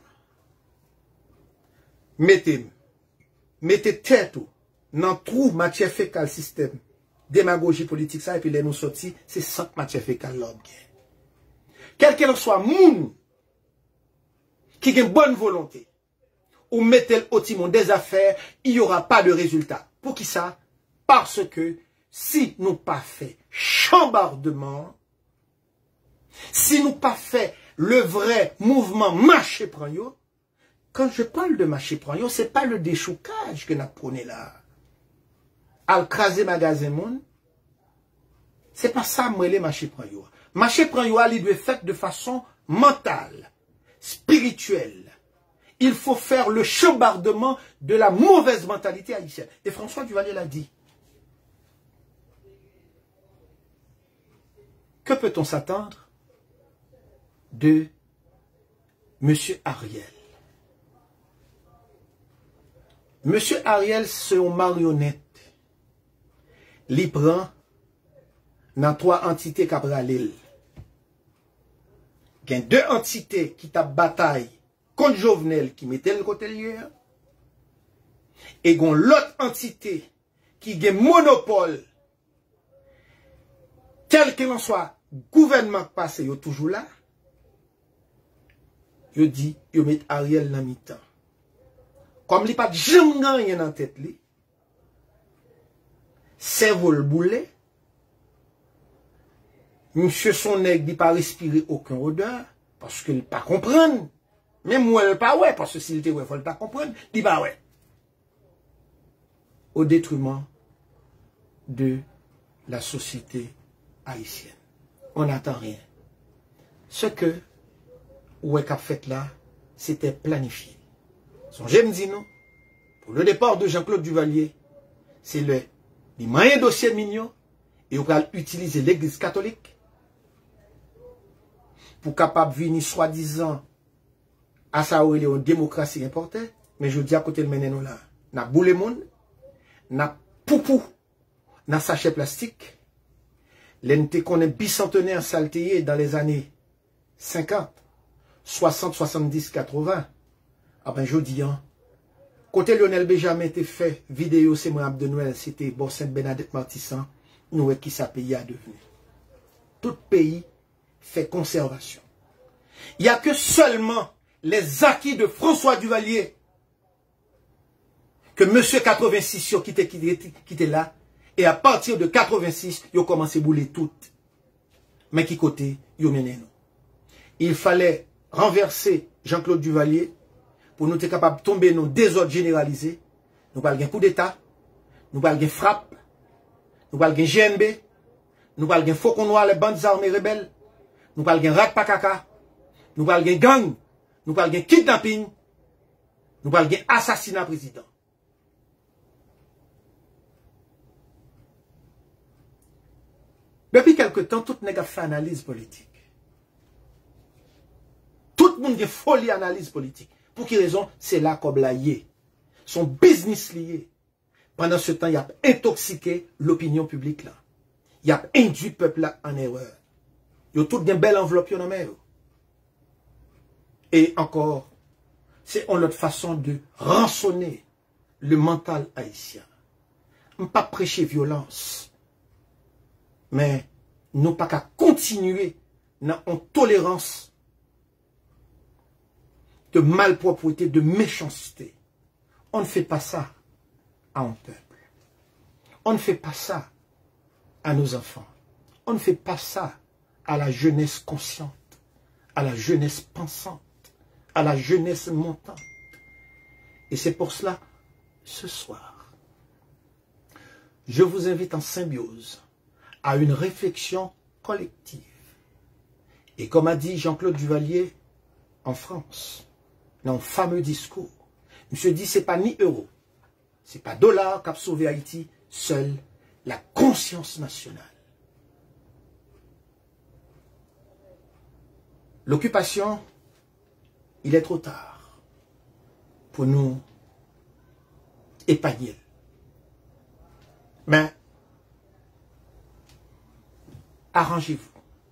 Mettez tête dans trou matière fécale système. Démagogie politique ça et puis les nous sortis, c'est 5 matière fécale l'homme. Quel qu'elle soit moun qui a une bonne volonté ou mettez au timon des affaires, il n'y aura pas de résultat. Pour qui ça? Parce que si nous pas fait chambardement, si nous pas fait le vrai mouvement marché prend yo, quand je parle de marché prend yo, c'est pas le déchoucage que nous prenons là. Al craser magasin moun, c'est pas ça moi les marché prend yo. Marché prend yo, il doit être fait de façon mentale, spirituelle. Il faut faire le chambardement de la mauvaise mentalité haïtienne. Et François Duvalier l'a dit. Que peut-on s'attendre de M. Ariel? M. Ariel, c'est une marionnette. Il prend dans 3 entités qui prend l'île. Il y a 2 entités qui tapent bataille contre Jovenel qui mettait le côté lié. Et il y a l'autre entité qui a monopole. Tel qu'il en soit, gouvernement passé, il est toujours là. Il dit, il met Ariel dans mi-temps. Comme il n'y a pas de jamais rien dans la tête, cerveau le boulet. Monsieur son nègre dit pas respirer aucun odeur, parce qu'il ne pas comprendre. Même moi, il pas ouais, parce que s'il était ouais, il faut pas comprendre. Il dit pas ouais. Au détriment de la société haïtienne. On n'attend rien. Ce que ouais qu'a fait là, c'était planifié. Songez me dit non. Pour le départ de Jean-Claude Duvalier, c'est le moyen dossier mignon et on va utiliser l'église catholique pour capable venir soi-disant à ça où il y a une démocratie importée, mais je dis à côté de nous là, n'a boule monde, n'a poupou, n'a sachet plastique, l'NT qu'on est bicentenaire saltéé dans les années 50, 60, 70, 80. Ah ben, je dis, hein, côté Lionel Benjamin était fait, vidéo, c'est moi, de Noël, c'était bon Sainte-Bernadette Martissan, nous, qui ça pays a devenu. Tout pays fait conservation. Il n'y a que seulement les acquis de François Duvalier que monsieur 86 qui était là, et à partir de 86, il a commencé à bouler tout. Mais qui côté, il a mené nous. Il fallait renverser Jean-Claude Duvalier pour nous être capables de tomber dans désordre généralisé. Nous parlons d'un coup d'État, nous parlons d'une frappe, nous parlons d'un GNB, nous parlons d'un faucon noir, les bandes armées rebelles, nous parlons d'un rat pakaka, nous parlons d'un gang, nous parlons d'un kidnapping, nous parlons d'un assassinat président. Depuis quelque temps, tout le monde a fait analyse politique. Tout le monde a folie analyse politique. Pour quelle raison? C'est là qu'on l'a lié. Son business lié. Pendant ce temps, il a intoxiqué l'opinion publique là. Il a induit le peuple là en erreur. Il y a toute une belle enveloppe dans la mer. Et encore, c'est une autre façon de rançonner le mental haïtien. On ne pas prêcher violence. Mais nous pas qu'à continuer dans une tolérance de malpropreté, de méchanceté. On ne fait pas ça à un peuple. On ne fait pas ça à nos enfants. On ne fait pas ça à la jeunesse consciente, à la jeunesse pensante, à la jeunesse montante. Et c'est pour cela, ce soir, je vous invite en symbiose à une réflexion collective. Et comme a dit Jean-Claude Duvalier en France, dans un fameux discours, monsieur dit, c'est pas ni euro, c'est pas dollar qui a sauvé Haïti, seule la conscience nationale. L'occupation, il est trop tard pour nous épargner. Mais arrangez-vous.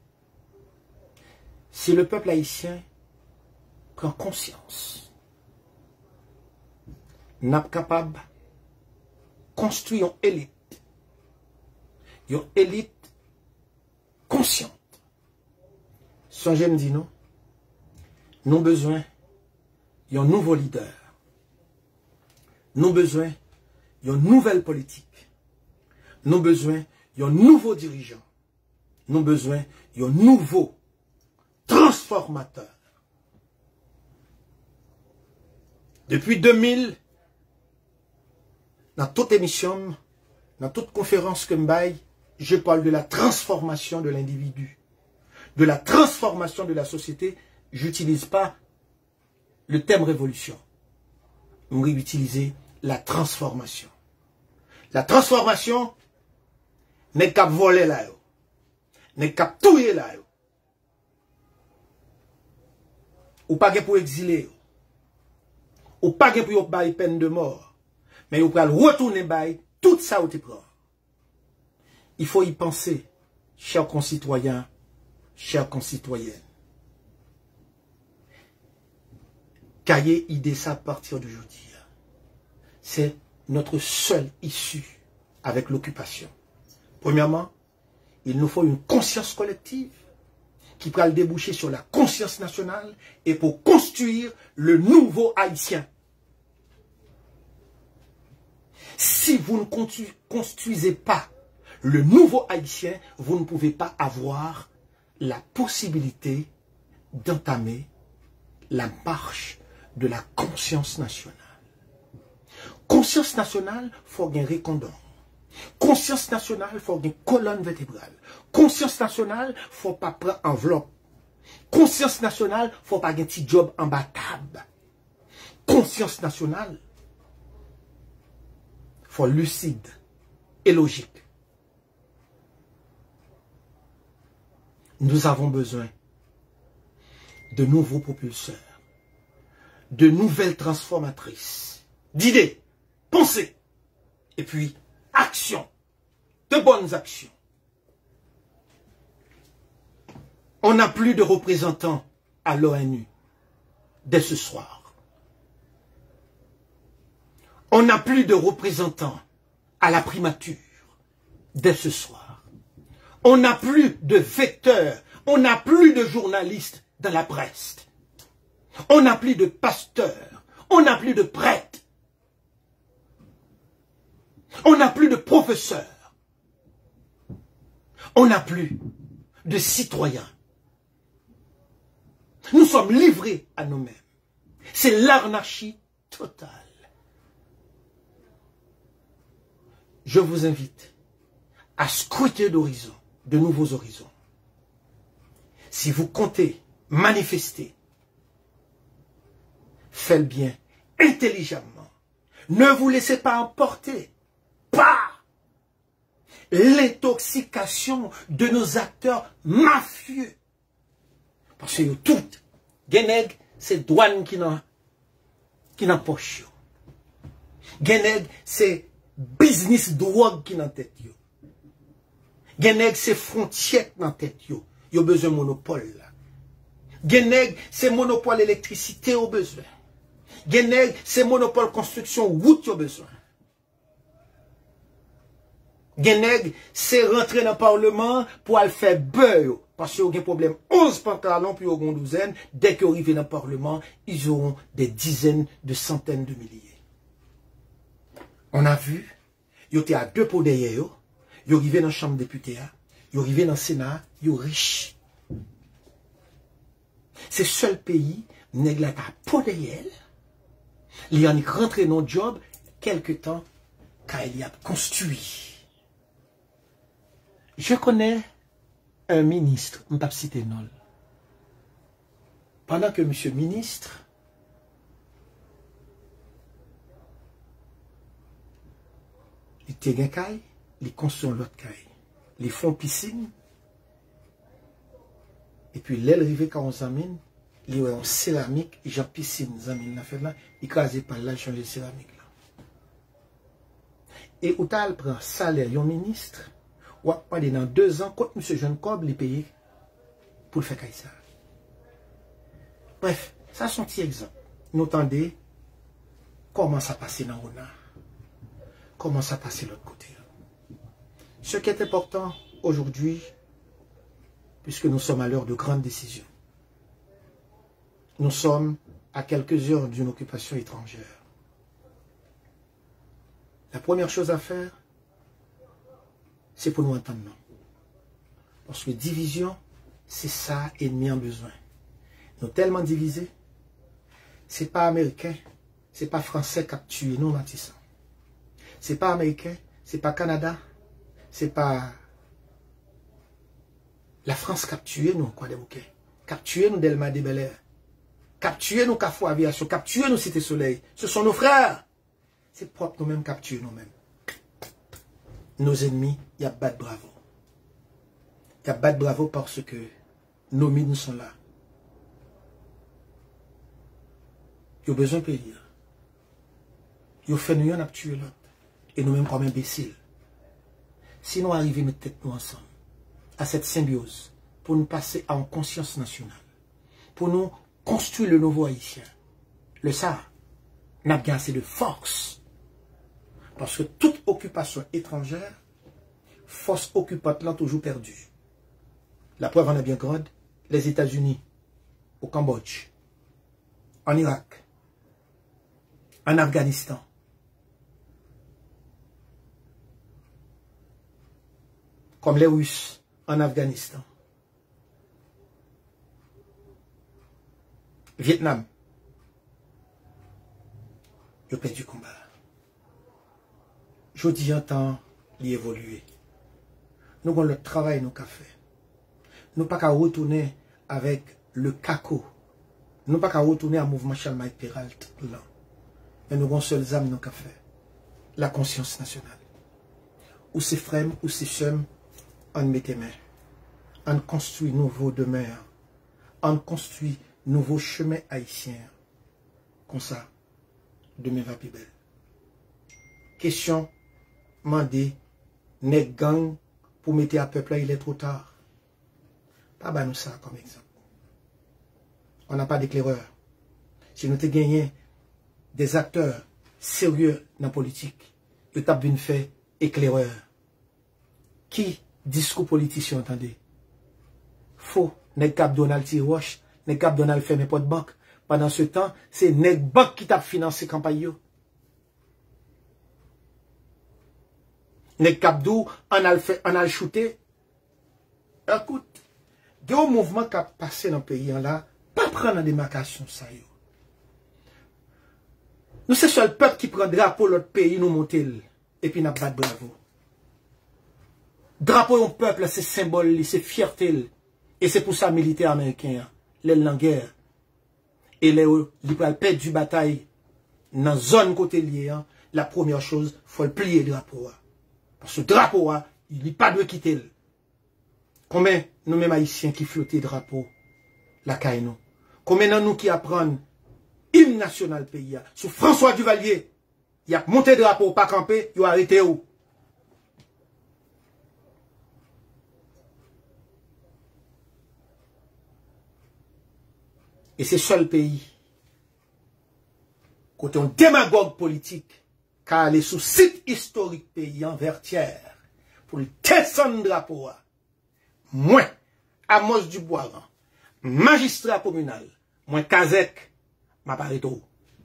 C'est le peuple haïtien qui a conscience, n'est pas capable de construire une élite consciente. Songez me dit non, nous avons besoin d'un nouveau leader, nous avons besoin d'une nouvelle politique, nous avons besoin d'un nouveau dirigeant, nous avons besoin d'un nouveau transformateur. Depuis 2000, dans toute émission, dans toute conférence que je parle de la transformation de l'individu, de la transformation de la société. Je n'utilise pas le terme révolution. Je vais utiliser la transformation. La transformation n'est qu'à voler là, n'est qu'à touiller là, ou pas pour exiler, ou pas pour bailler peine de mort, mais ou pour retourner bailler tout ça où tu prends. Il faut y penser, chers concitoyens, chères concitoyennes. Cahier idée ça à partir d'aujourd'hui. C'est notre seule issue avec l'occupation. Premièrement, il nous faut une conscience collective qui pourra le déboucher sur la conscience nationale et pour construire le nouveau haïtien. Si vous ne construisez pas le nouveau haïtien, vous ne pouvez pas avoir la possibilité d'entamer la marche de la conscience nationale. Conscience nationale, il faut gagner répondant. Conscience nationale, il faut gagner colonne vertébrale. Conscience nationale, il ne faut pas prendre enveloppe. Conscience nationale, il ne faut pas gagner petit job en bas table. Conscience nationale, il faut lucide et logique. Nous avons besoin de nouveaux propulseurs, de nouvelles transformatrices, d'idées, pensées, et puis actions, de bonnes actions. On n'a plus de représentants à l'ONU dès ce soir. On n'a plus de représentants à la primature dès ce soir. On n'a plus de vecteurs, on n'a plus de journalistes dans la presse. On n'a plus de pasteurs, on n'a plus de prêtres. On n'a plus de professeurs. On n'a plus de citoyens. Nous sommes livrés à nous-mêmes. C'est l'anarchie totale. Je vous invite à scruter d'horizon, de nouveaux horizons. Si vous comptez manifester, faites bien, intelligemment. Ne vous laissez pas emporter par l'intoxication de nos acteurs mafieux. Parce que tout, Geneg, c'est douane qui n'a poche. Geneg, c'est business drogue qui n'a tête. Geneg, c'est frontières dans tête. Yo besoin de monopole. Geneg, c'est monopole électricité au besoin. Geneg, c'est monopole construction route au besoin. Geneg, c'est rentrer dans le Parlement pour aller faire beurre. Parce qu'il y a un problème. 11 pantalons puis une douzaine. Dès qu'ils arrivent dans le Parlement, ils auront des dizaines de centaines de milliers. On a vu, ils étaient à 2 pots derrière. Ils arrivent dans la Chambre des députés. Ils arrivent dans le Sénat. Ils sont riches. C'est le seul pays, nèg la ka pot derrière. Il y a rentré dans le job quelque temps quand il y a construit. Je connais un ministre, je ne vais pas citer non. Pendant que monsieur ministre il était un caille, il construit l'autre caille. Ils font piscine. Et puis l'aile rive quand on s'amène, il y a un céramique, et j'ai piscine, zamine la fait là, il crase par là, changer céramique là. Et où t'as prend salaire, un ministre, ou pas dans 2 ans, quand monsieur Jean Cobb, il paye pour le faire comme ça. Bref, ça c'est un petit exemple. Nous entendez comment ça passe dans l'ONA, comment ça passe de l'autre côté. Ce qui est important aujourd'hui, puisque nous sommes à l'heure de grandes décisions. Nous sommes à quelques heures d'une occupation étrangère. La première chose à faire, c'est pour nous entendre non. Parce que division, c'est ça ennemi en besoin. Nous tellement divisés, c'est pas américain, c'est pas français qui a tué nous matissants. C'est pas américain, c'est pas Canada, c'est pas la France capture nous, quoi des bouquets. Capture nous Delma de Bel-Air. Capture nous Carrefour Aviation. Capture nous Cité Soleil. Ce sont nos frères. C'est propre nous-mêmes capture nous-mêmes. Nos ennemis, il y a battre bravo. Il y a battre bravo parce que nos mines sont là. Ils ont besoin de payer. Ils ont fait nous en tuer l'autre. Et nous-mêmes comme imbéciles. Si nous arrivons à mettre tête nous ensemble, à cette symbiose, pour nous passer en conscience nationale, pour nous construire le nouveau haïtien, le ça, n'a pas assez de force. Parce que toute occupation étrangère, force occupante l'a toujours perdue. La preuve en est bien grande, les États-Unis, au Cambodge, en Irak, en Afghanistan, comme les Russes en Afghanistan, Vietnam, ils ont perdu du combat. Je dis en temps d'y évoluer. Nous avons le travail nous qu'a fait. Nous pas qu'à retourner avec le caco. Nous pas qu'à retourner à mouvement Charles Peralt là. Mais nous avons seul âme nous qu'a fait. La conscience nationale. Ou c'est frères, ou c'est chum, on met tes mains. On construit nouveau demain. On construit nouveau chemin haïtien. Comme ça, demain va plus belle. Question, mandé, n'est gang pour mettre à peuple là, il est trop tard. Pas bah nous ça comme exemple. On n'a pas d'éclaireur. Si nous avons gagné des acteurs sérieux dans la politique, ils ont bien fait éclaireur. Qui discours politicien, entendez? Faux. Nèg cap Donald Tiroche, nèg cap Donald ferme porte banque. Pendant ce temps, c'est nèg banque qui t'a financé campagne yo. Nèg cap dou en al shooter. Écoute, deux mouvements qui a passé dans le pays là, pas prendre en démarcation ça yo. Nous c'est seul peuple qui prend drapeau l'autre pays nous monter et puis n'a pas de bravo. Drapeau un peuple c'est symbole, c'est fierté. Et c'est pour ça militaire américain, les en guerre. Et les perdre du bataille dans zone côté lié, la première chose, faut le plier le drapeau. Parce que le drapeau, il n'est pas de quitter. Combien nous mêmes haïtiens qui flottent le drapeau, la caille nous? Combien de nous qui apprennent hymne national pays, sous François Duvalier, il a monté le drapeau, pas campé, il a arrêté où? Et c'est seul pays, côté un démagogue politique, qui a allé sous site historique pays en Vertière, pour le descendre drapeau. Moi, Amos Dubois, magistrat communal, moi, Kazek, ma pareto.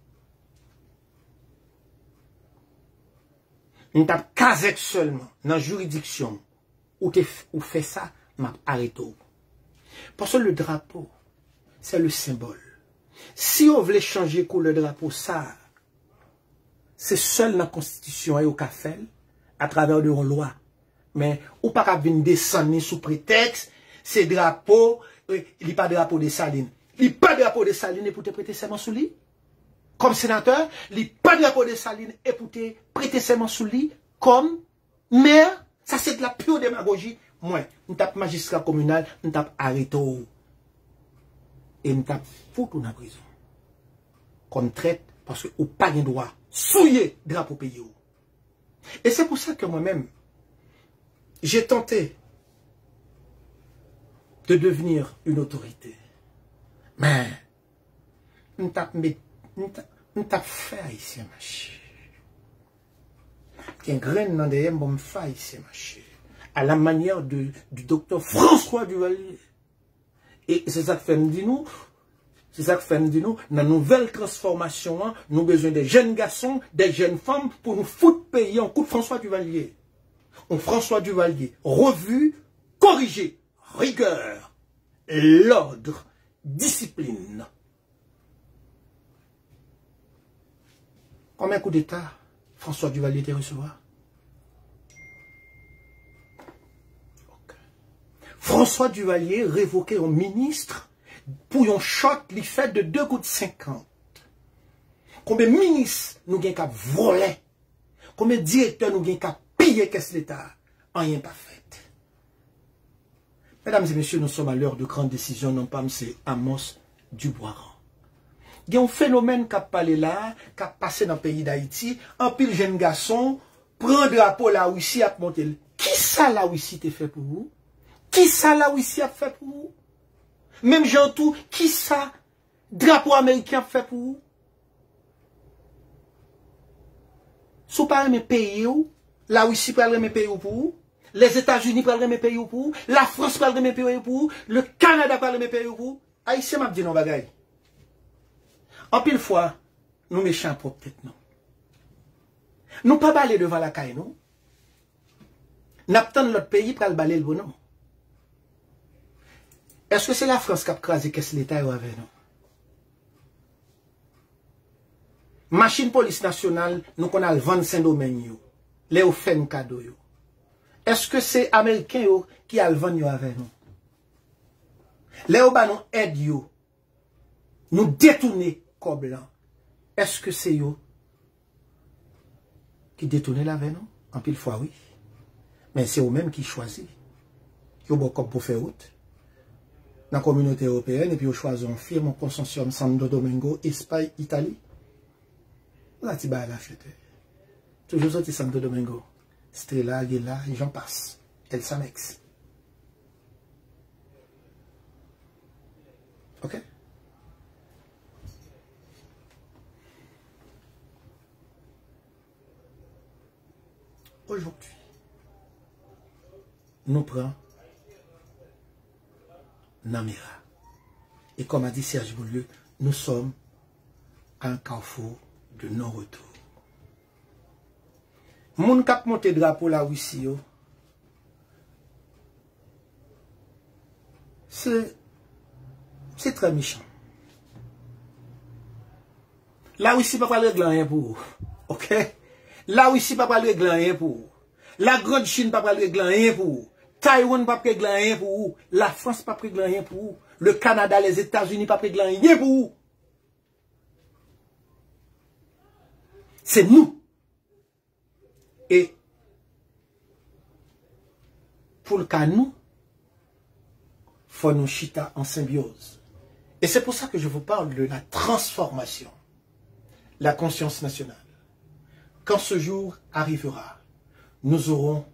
On tape Kazek seulement, dans la juridiction, où fait ça, ma pareto. Parce que le drapeau, c'est le symbole. Si on voulait changer couleur de drapeau, ça, c'est seul dans la Constitution et au café, à travers de loi. Mais, ou pas qu'à venir descendre sous prétexte, c'est drapeau, il n'y a pas de drapeau de Saline. Il n'y a pas de drapeau de Saline et pour te prêter serment sous lui. Comme sénateur, il n'y a pas de drapeau de Saline et pour te prêter serment sous lui. Comme maire, ça c'est de la pure démagogie. Moi, on tape magistrat communal, on tape arrêté. Et nous avons foutu dans la prison. Qu'on traite parce que nous n'avons pas le droit de souiller le drapeau pays. Et c'est pour ça que moi-même, j'ai tenté de devenir une autorité. Mais, nous avons fait ici, ma chère. Il y a une graine dans des pour me faire ici, ma chère. À la manière du docteur François Duvalier. Et c'est ça que fait nous dire nous. C'est ça que fait nous dire nous. Dans la nouvelle transformation, nous avons besoin des jeunes garçons, des jeunes femmes pour nous foutre payer en coup de François Duvalier. On François Duvalier, revu, corrigé, rigueur, l'ordre, discipline. Combien de coups d'État François Duvalier était recevoir? François Duvalier révoqué un ministre pour un shot li fait de 2,50 $. Combien de ministres nous gagnons qu'à voler? Combien de directeurs nous gagnons qu'à piller qu'est-ce l'État? Rien pas fait. Mesdames et messieurs, nous sommes à l'heure de grandes décisions, non pas c'est Amos Dubois. Il y a un phénomène qui a parlé là, qui a passé dans le pays d'Haïti, un pile jeune garçon, prend drapeau là où ici a monté. Qui ça là où ici t'es fait pour vous? Qui ça là où ici a fait pour vous? Même Jean tout, qui ça drapeau américain a fait pour vous? Sous par mes pays où, là où ici parle mes pays pour vous, les États-Unis parlent mes pays pour vous, la France parle mes pays pour vous, le Canada parle mes pays pour vous, Haïtien m'a dit non bagaille. En pile fois, nous méchants pour peut-être non. Nous pas baler devant la caille non. N'attendons l'autre pays pour le baler le bon non. Est-ce que c'est la France qui a crasé qu'est-ce l'État avec nous? Machine police nationale, nous qu'on a le 25 domaines, les offres cadeau. Est-ce que c'est Américain qui a le 20 avec nous? Les oba nous aide nous détourner comme blanc. Est-ce que c'est eux qui détournent avec nous? En pile fois, oui. Mais c'est eux-mêmes qui choisissent. Ils ont beaucoup pour faire route. Dans la communauté européenne, et puis ils choisissent une firme, un consortium Santo Domingo, Espagne, Italie. Là, tu vas la fête. Toujours sorti Santo Domingo. Stella, Aguila, et j'en passe. El Samex. Ok? Aujourd'hui, nous prenons Namira. Et comme a dit Serge Beaulieu, nous sommes à un carrefour de non-retour. Moun kap monte drapeau la Russie, c'est très méchant. La Russie pas régler rien pour vous. OK? La Russie pas régler rien pour vous. La Grande Chine pas régler rien pour vous. Taïwan pas régler rien pour vous. La France pas régler rien pour vous. Le Canada, les États-Unis pas régler rien pour vous. C'est nous. Et pour le cas nous, faut nous chita en symbiose. Et c'est pour ça que je vous parle de la transformation, la conscience nationale. Quand ce jour arrivera, nous aurons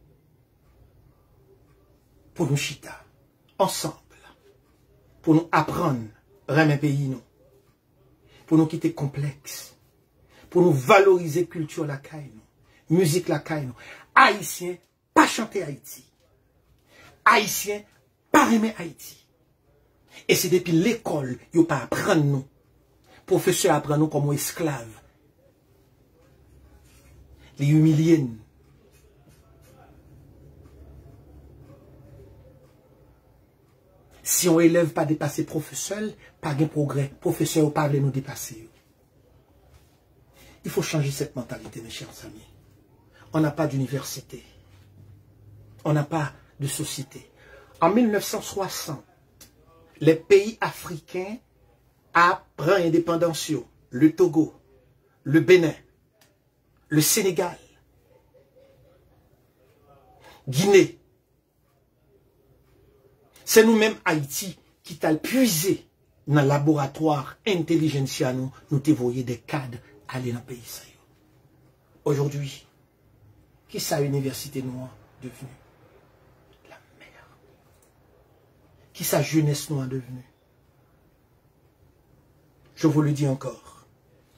pour nous chita ensemble, pour nous apprendre un pays nous, pour nous quitter complexe, pour nous valoriser culture la caille nous, musique la caille nous. Haïtiens, pas chanter Haïti. Haïtiens, pas aimer Haïti. Et c'est depuis l'école, ils n'ont pas apprendre nous. Professeurs apprennent nous comme esclaves. Les humilier nous. Si on élève pas dépasser professeur, pas de progrès. Professeur pas nous dépasser. Il faut changer cette mentalité, mes chers amis. On n'a pas d'université. On n'a pas de société. En 1960, les pays africains apprennent l'indépendance. Le Togo, le Bénin, le Sénégal, Guinée. C'est nous-mêmes Haïti qui t'a puisé dans le laboratoire intelligentsia nous t'évoyer des cadres aller dans le pays. Aujourd'hui, qui sa université noire devenue? La merde. Qui sa jeunesse noire devenue? Je vous le dis encore.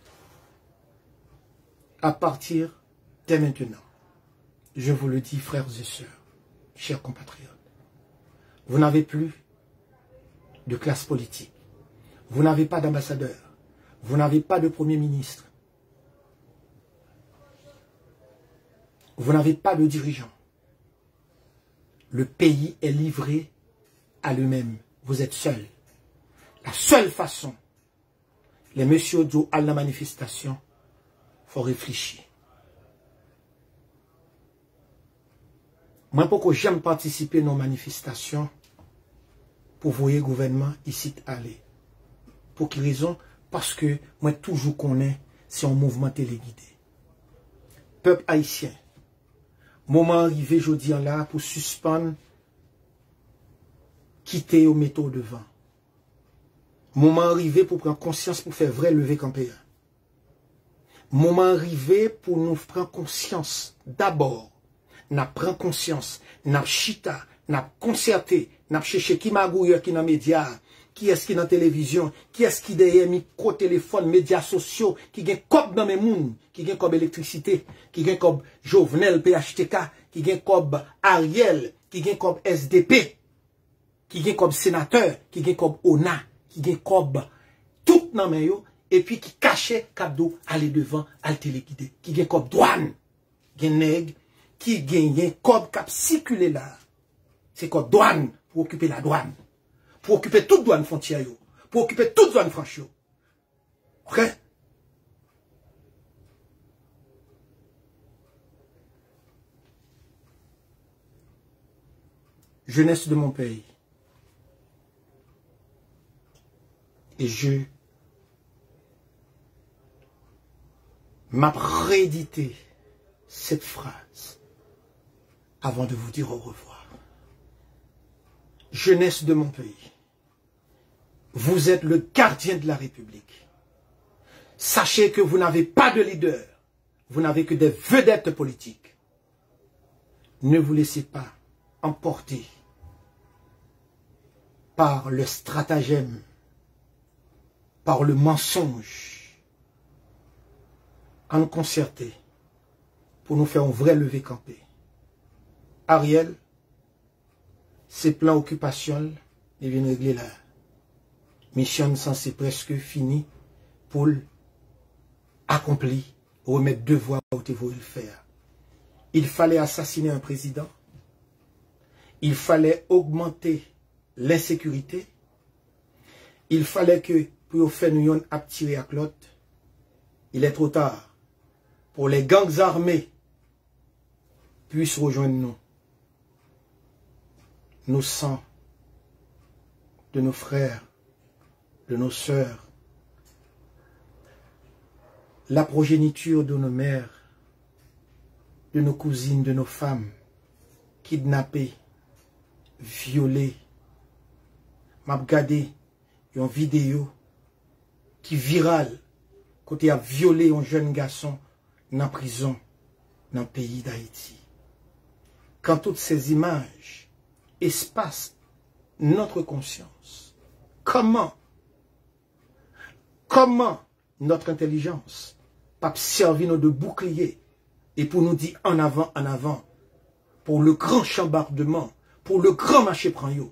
À partir de maintenant, je vous le dis, frères et sœurs, chers compatriotes, vous n'avez plus de classe politique. Vous n'avez pas d'ambassadeur. Vous n'avez pas de premier ministre. Vous n'avez pas de dirigeant. Le pays est livré à lui-même. Vous êtes seul. La seule façon, les messieurs d'eau à la manifestation, il faut réfléchir. Moi, pourquoi j'aime participer à nos manifestations pour voir le gouvernement ici aller. Pour quelle raison? Parce que moi, toujours connais, c'est un mouvement téléguidé. Peuple haïtien, moment arrivé, je dis là, pour suspendre, quitter au métaux devant. Moment arrivé pour prendre conscience, pour faire vrai lever campéen. Moment arrivé pour nous prendre conscience. D'abord, nous prenons conscience, nous chita, nous concerté, nous cherché qui magouille qui dans les médias, qui est-ce qui dans la télévision, qui est-ce qui derrière micro-téléphone, médias sociaux, qui gagne comme dans mes mouns, qui gagne comme électricité, qui gagne comme Jovenel PHTK, qui gagne comme Ariel, qui gagne comme SDP, qui gagne comme sénateur, qui gagne comme ONA, qui gagne comme tout dans mes yo, et puis qui cachait Kabdo aller devant, à téléguidé, qui gagne comme douane, gagne nègre, qui gagne comme cap circuler là. C'est comme douane pour occuper la douane. Pour occuper toute douane frontière, pour occuper toute zone franche. Ok? Jeunesse de mon pays. Et je m'a réédité cette phrase avant de vous dire au revoir. Jeunesse de mon pays, vous êtes le gardien de la République. Sachez que vous n'avez pas de leader, vous n'avez que des vedettes politiques. Ne vous laissez pas emporter par le stratagème par le mensonge, en concerté, pour nous faire un vrai lever campé. Ariel, ses plans occupation, ils viennent régler la mission censée presque finie pour accomplir, remettre devoir où tu veux le faire. Il fallait assassiner un président. Il fallait augmenter l'insécurité. Il fallait que, pour faire nous tirer à l'autre, il est trop tard. Pour les gangs armés puissent rejoindre nous. Nos sangs de nos frères, de nos sœurs, la progéniture de nos mères, de nos cousines, de nos femmes, kidnappées, violées. M'a regardé une vidéo qui virale, côté a violé un jeune garçon dans la prison, dans le pays d'Haïti. Quand toutes ces images espacent notre conscience, comment notre intelligence peut servir nous de bouclier et pour nous dire en avant, pour le grand chambardement, pour le grand marché pranyo.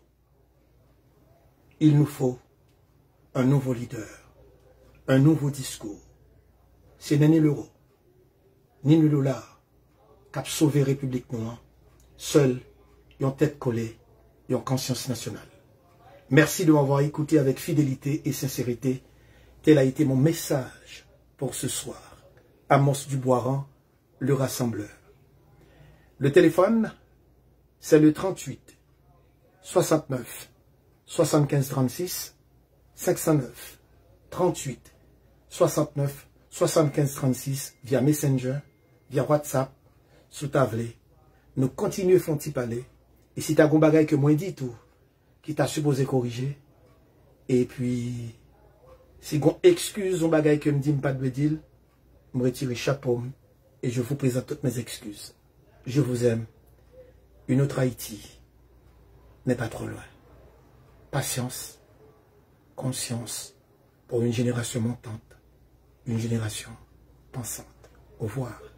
Il nous faut un nouveau leader, un nouveau discours. C'est ni l'euro, ni le dollar qui a sauvé la République noire. Seul, ils ont tête collée, ils ont conscience nationale. Merci de m'avoir écouté avec fidélité et sincérité. Tel a été mon message pour ce soir. Amos Duboiran, le rassembleur. Le téléphone, c'est le 38 69 75 36 509 38 69 75 36 via Messenger, via WhatsApp, sous tablé. Nous continuons à faire parler. Et si tu as un bagage que moi dit tout, qui t'a supposé corriger, et puis, si tu as une excuse, un bagage que me dit pas de dire, je me retire le chapeau et je vous présente toutes mes excuses. Je vous aime. Une autre Haïti n'est pas trop loin. Patience, conscience pour une génération montante, une génération pensante. Au revoir.